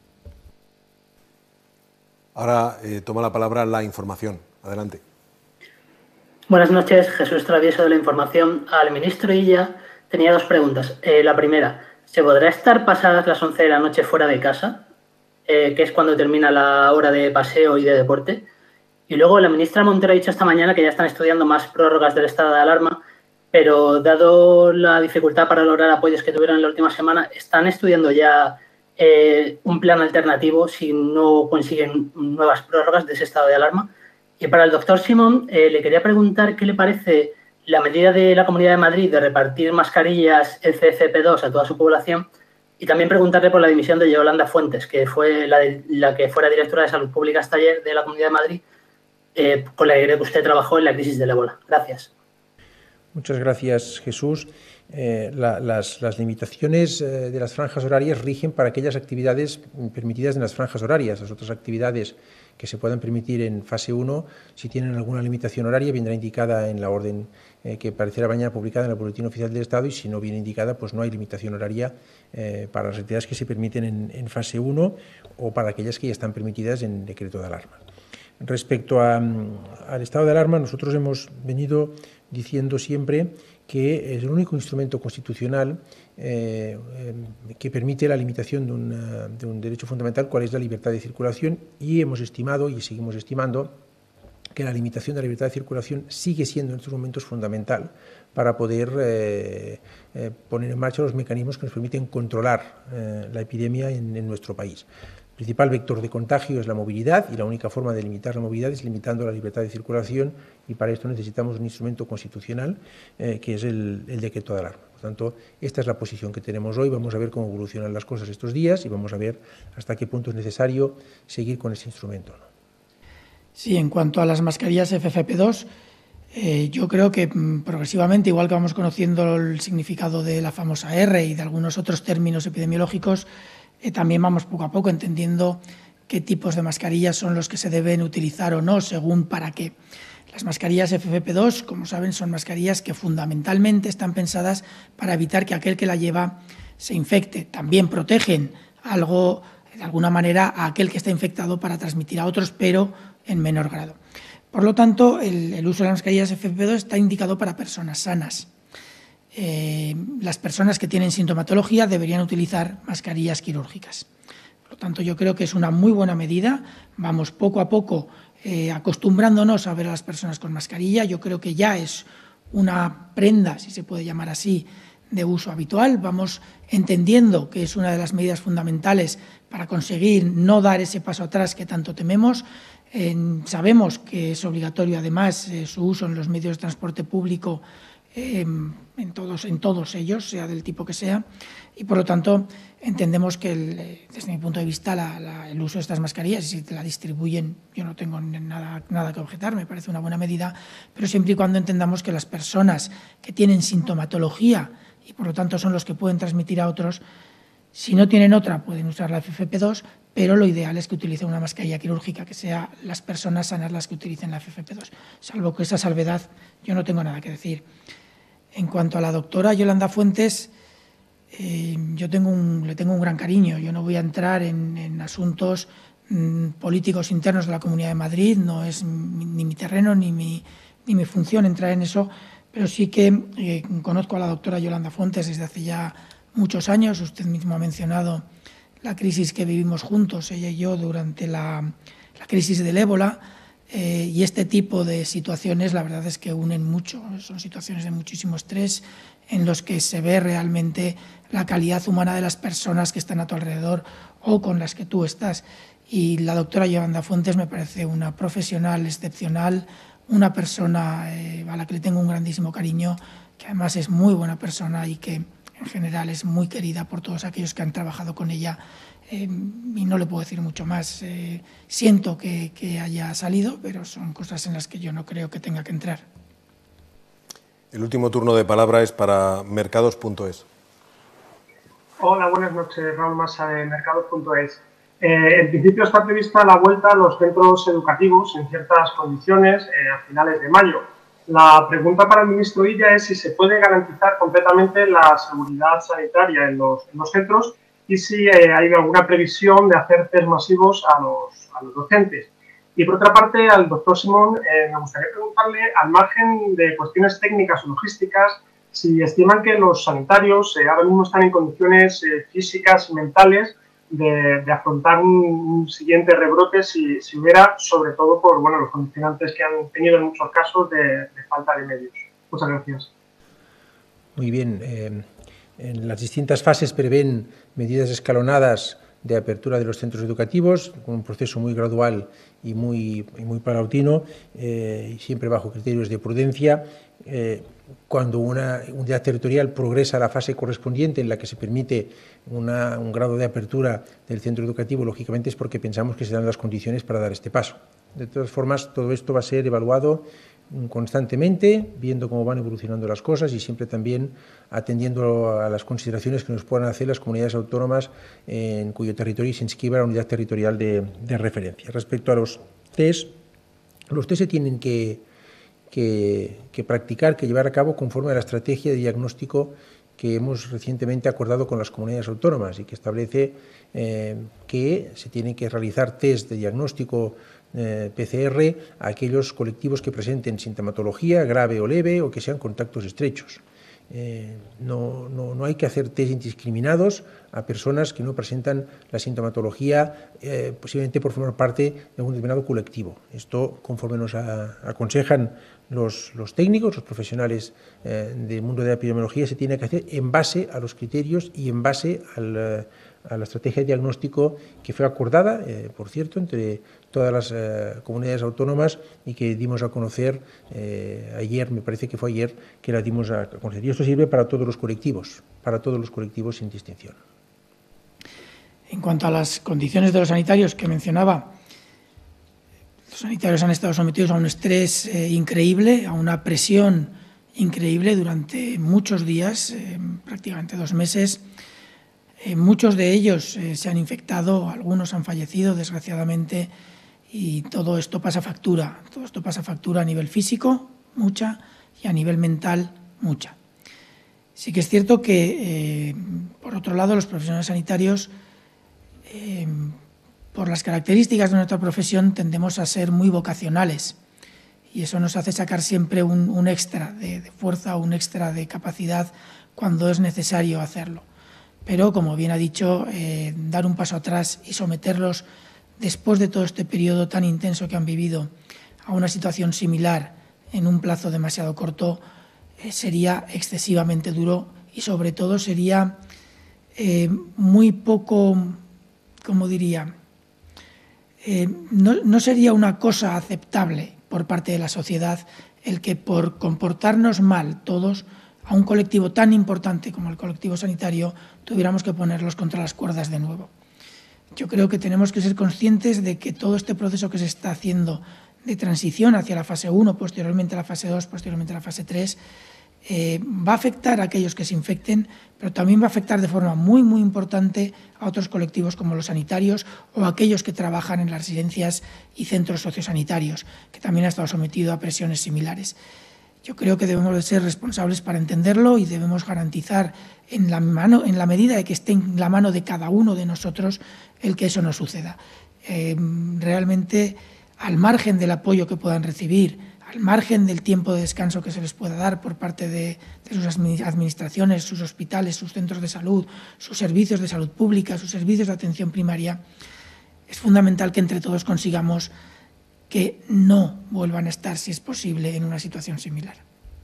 A: Ahora eh, toma la palabra la información. Adelante.
L: Buenas noches, Jesús Travieso de la Información. Al ministro Illa tenía dos preguntas. Eh, la primera, ¿se podrá estar pasadas las once de la noche fuera de casa? Eh, que es cuando termina la hora de paseo y de deporte. Y luego la ministra Montero ha dicho esta mañana que ya están estudiando más prórrogas del estado de alarma, pero dado la dificultad para lograr apoyos que tuvieron en la última semana, ¿están estudiando ya eh, un plan alternativo si no consiguen nuevas prórrogas de ese estado de alarma? Y para el doctor Simón, eh, le quería preguntar qué le parece la medida de la Comunidad de Madrid de repartir mascarillas F F P dos a toda su población. Y también preguntarle por la dimisión de Yolanda Fuentes, que fue la, de, la que fuera directora de Salud Pública hasta ayer de la Comunidad de Madrid, eh, con la que usted trabajó en la crisis del ébola. Gracias.
B: Muchas gracias, Jesús. Eh, la, las, las limitaciones eh, de las franjas horarias rigen para aquellas actividades permitidas en las franjas horarias. Las otras actividades que se puedan permitir en fase uno, si tienen alguna limitación horaria, vendrá indicada en la orden eh, que aparecerá mañana publicada en el Boletín Oficial del Estado, y si no viene indicada, pues no hay limitación horaria eh, para las actividades que se permiten en, en fase uno o para aquellas que ya están permitidas en decreto de alarma. Respecto a, al estado de alarma, nosotros hemos venido diciendo siempre que es el único instrumento constitucional eh, eh, que permite la limitación de, una, de un derecho fundamental, cuál es la libertad de circulación, y hemos estimado y seguimos estimando que la limitación de la libertad de circulación sigue siendo en estos momentos fundamental para poder eh, eh, poner en marcha los mecanismos que nos permiten controlar eh, la epidemia en, en nuestro país. El principal vector de contagio es la movilidad, y la única forma de limitar la movilidad es limitando la libertad de circulación, y para esto necesitamos un instrumento constitucional eh, que es el, el decreto de alarma. Por tanto, esta es la posición que tenemos hoy. Vamos a ver cómo evolucionan las cosas estos días y vamos a ver hasta qué punto es necesario seguir con este instrumento, ¿no?
C: Sí, en cuanto a las mascarillas F F P dos, eh, yo creo que mm, progresivamente, igual que vamos conociendo el significado de la famosa R y de algunos otros términos epidemiológicos, eh, también vamos poco a poco entendiendo qué tipos de mascarillas son los que se deben utilizar o no, según para qué. Las mascarillas F F P dos, como saben, son mascarillas que fundamentalmente están pensadas para evitar que aquel que la lleva se infecte. También protegen algo, de alguna manera, a aquel que está infectado para transmitir a otros, pero en menor grado. Por lo tanto, el, el uso de las mascarillas F F P dos está indicado para personas sanas. Eh, las personas que tienen sintomatología deberían utilizar mascarillas quirúrgicas. Por lo tanto, yo creo que es una muy buena medida. Vamos poco a poco eh, acostumbrándonos a ver a las personas con mascarilla. Yo creo que ya es una prenda, si se puede llamar así, de uso habitual. Vamos entendiendo que es una de las medidas fundamentales para conseguir no dar ese paso atrás que tanto tememos. Eh, sabemos que es obligatorio, además, eh, su uso en los medios de transporte público, eh, en, todos, en todos ellos, sea del tipo que sea, y por lo tanto entendemos que, el, desde mi punto de vista, la, la, el uso de estas mascarillas, y si te la distribuyen, yo no tengo nada, nada que objetar, me parece una buena medida, pero siempre y cuando entendamos que las personas que tienen sintomatología y por lo tanto son los que pueden transmitir a otros, si no tienen otra pueden usar la F F P dos, pero lo ideal es que utilicen una mascarilla quirúrgica, que sean las personas sanas las que utilicen la F F P dos. Salvo que esa salvedad yo no tengo nada que decir. En cuanto a la doctora Yolanda Fuentes, eh, yo tengo un, le tengo un gran cariño. Yo no voy a entrar en, en asuntos mmm, políticos internos de la Comunidad de Madrid, no es mi, ni mi terreno ni mi, ni mi función entrar en eso, pero sí que eh, conozco a la doctora Yolanda Fuentes desde hace ya muchos años. Usted mismo ha mencionado la crisis que vivimos juntos, ella y yo, durante la, la crisis del ébola, eh, y este tipo de situaciones la verdad es que unen mucho, son situaciones de muchísimo estrés en los que se ve realmente la calidad humana de las personas que están a tu alrededor o con las que tú estás. Y la doctora Yolanda Fuentes me parece una profesional excepcional, una persona eh, a la que le tengo un grandísimo cariño, que además es muy buena persona y que en general es muy querida por todos aquellos que han trabajado con ella, eh, y no le puedo decir mucho más. Eh, siento que, que haya salido, pero son cosas en las que yo no creo que tenga que entrar.
A: El último turno de palabra es para mercados punto es.
M: Hola, buenas noches. Raúl Massa de mercados punto es. Eh, en principio está prevista la vuelta a los centros educativos en ciertas condiciones eh, a finales de mayo. La pregunta para el ministro Illa es si se puede garantizar completamente la seguridad sanitaria en los, en los centros y si eh, hay alguna previsión de hacer test masivos a los, a los docentes. Y por otra parte, al doctor Simón, eh, me gustaría preguntarle, al margen de cuestiones técnicas o logísticas, si estiman que los sanitarios eh, ahora mismo están en condiciones eh, físicas y mentales de, de afrontar un, un siguiente rebrote si, si hubiera, sobre todo por bueno, los condicionantes que han tenido en muchos casos de, de falta de medios. Muchas gracias.
B: Muy bien. Eh, en las distintas fases prevén medidas escalonadas de apertura de los centros educativos, con un proceso muy gradual y muy, y muy paulatinio, eh, y siempre bajo criterios de prudencia. Eh, cuando una unidad territorial progresa a la fase correspondiente en la que se permite una, un grado de apertura del centro educativo, lógicamente es porque pensamos que se dan las condiciones para dar este paso. De todas formas, todo esto va a ser evaluado constantemente, viendo cómo van evolucionando las cosas y siempre también atendiendo a las consideraciones que nos puedan hacer las comunidades autónomas en cuyo territorio se inscriba la unidad territorial de, de referencia. Respecto a los test, los test se tienen que, que, que practicar, que llevar a cabo conforme a la estrategia de diagnóstico que hemos recientemente acordado con las comunidades autónomas y que establece eh, que se tienen que realizar test de diagnóstico eh, P C R a aquellos colectivos que presenten sintomatología grave o leve o que sean contactos estrechos. Eh, no, no, no hay que hacer test indiscriminados a personas que no presentan la sintomatología eh, posiblemente por formar parte de un determinado colectivo. Esto, conforme nos a, aconsejan los, los técnicos, los profesionales eh, del mundo de la epidemiología, se tiene que hacer en base a los criterios y en base al, a la estrategia de diagnóstico que fue acordada, eh, por cierto, entre todas las eh, comunidades autónomas y que dimos a conocer eh, ayer, me parece que fue ayer que la dimos a conocer. Y esto sirve para todos los colectivos, para todos los colectivos sin distinción.
C: En cuanto a las condiciones de los sanitarios que mencionaba, los sanitarios han estado sometidos a un estrés eh, increíble, a una presión increíble durante muchos días, eh, prácticamente dos meses. Eh, muchos de ellos eh, se han infectado, algunos han fallecido, desgraciadamente, y todo esto pasa factura. Todo esto pasa factura a nivel físico, mucha, y a nivel mental, mucha. Sí que es cierto que, eh, por otro lado, los profesionales sanitarios, eh, por las características de nuestra profesión, tendemos a ser muy vocacionales y eso nos hace sacar siempre un, un extra de, de fuerza, un extra de capacidad cuando es necesario hacerlo. Pero, como bien ha dicho, eh, dar un paso atrás y someterlos, después de todo este periodo tan intenso que han vivido, a una situación similar en un plazo demasiado corto, eh, sería excesivamente duro y, sobre todo, sería eh, muy poco, ¿cómo diría? Eh, no, no sería una cosa aceptable por parte de la sociedad el que, por comportarnos mal todos, a un colectivo tan importante como el colectivo sanitario, tuviéramos que ponerlos contra las cuerdas de nuevo. Yo creo que tenemos que ser conscientes de que todo este proceso que se está haciendo de transición hacia la fase uno, posteriormente a la fase dos, posteriormente a la fase tres, eh, va a afectar a aquellos que se infecten, pero también va a afectar de forma muy, muy importante a otros colectivos como los sanitarios o aquellos que trabajan en las residencias y centros sociosanitarios, que también han estado sometidos a presiones similares. Yo creo que debemos de ser responsables para entenderlo y debemos garantizar en la, mano, en la medida de que esté en la mano de cada uno de nosotros el que eso no suceda. Eh, realmente, al margen del apoyo que puedan recibir, al margen del tiempo de descanso que se les pueda dar por parte de, de sus administraciones, sus hospitales, sus centros de salud, sus servicios de salud pública, sus servicios de atención primaria, es fundamental que entre todos consigamos que no vuelvan a estar, si es posible, en una situación similar.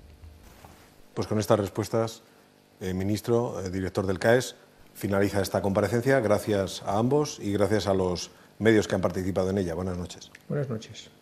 A: Pues con estas respuestas, eh, ministro, eh, director del C A E S, finaliza esta comparecencia. Gracias a ambos y gracias a los medios que han participado en ella. Buenas noches.
B: Buenas noches.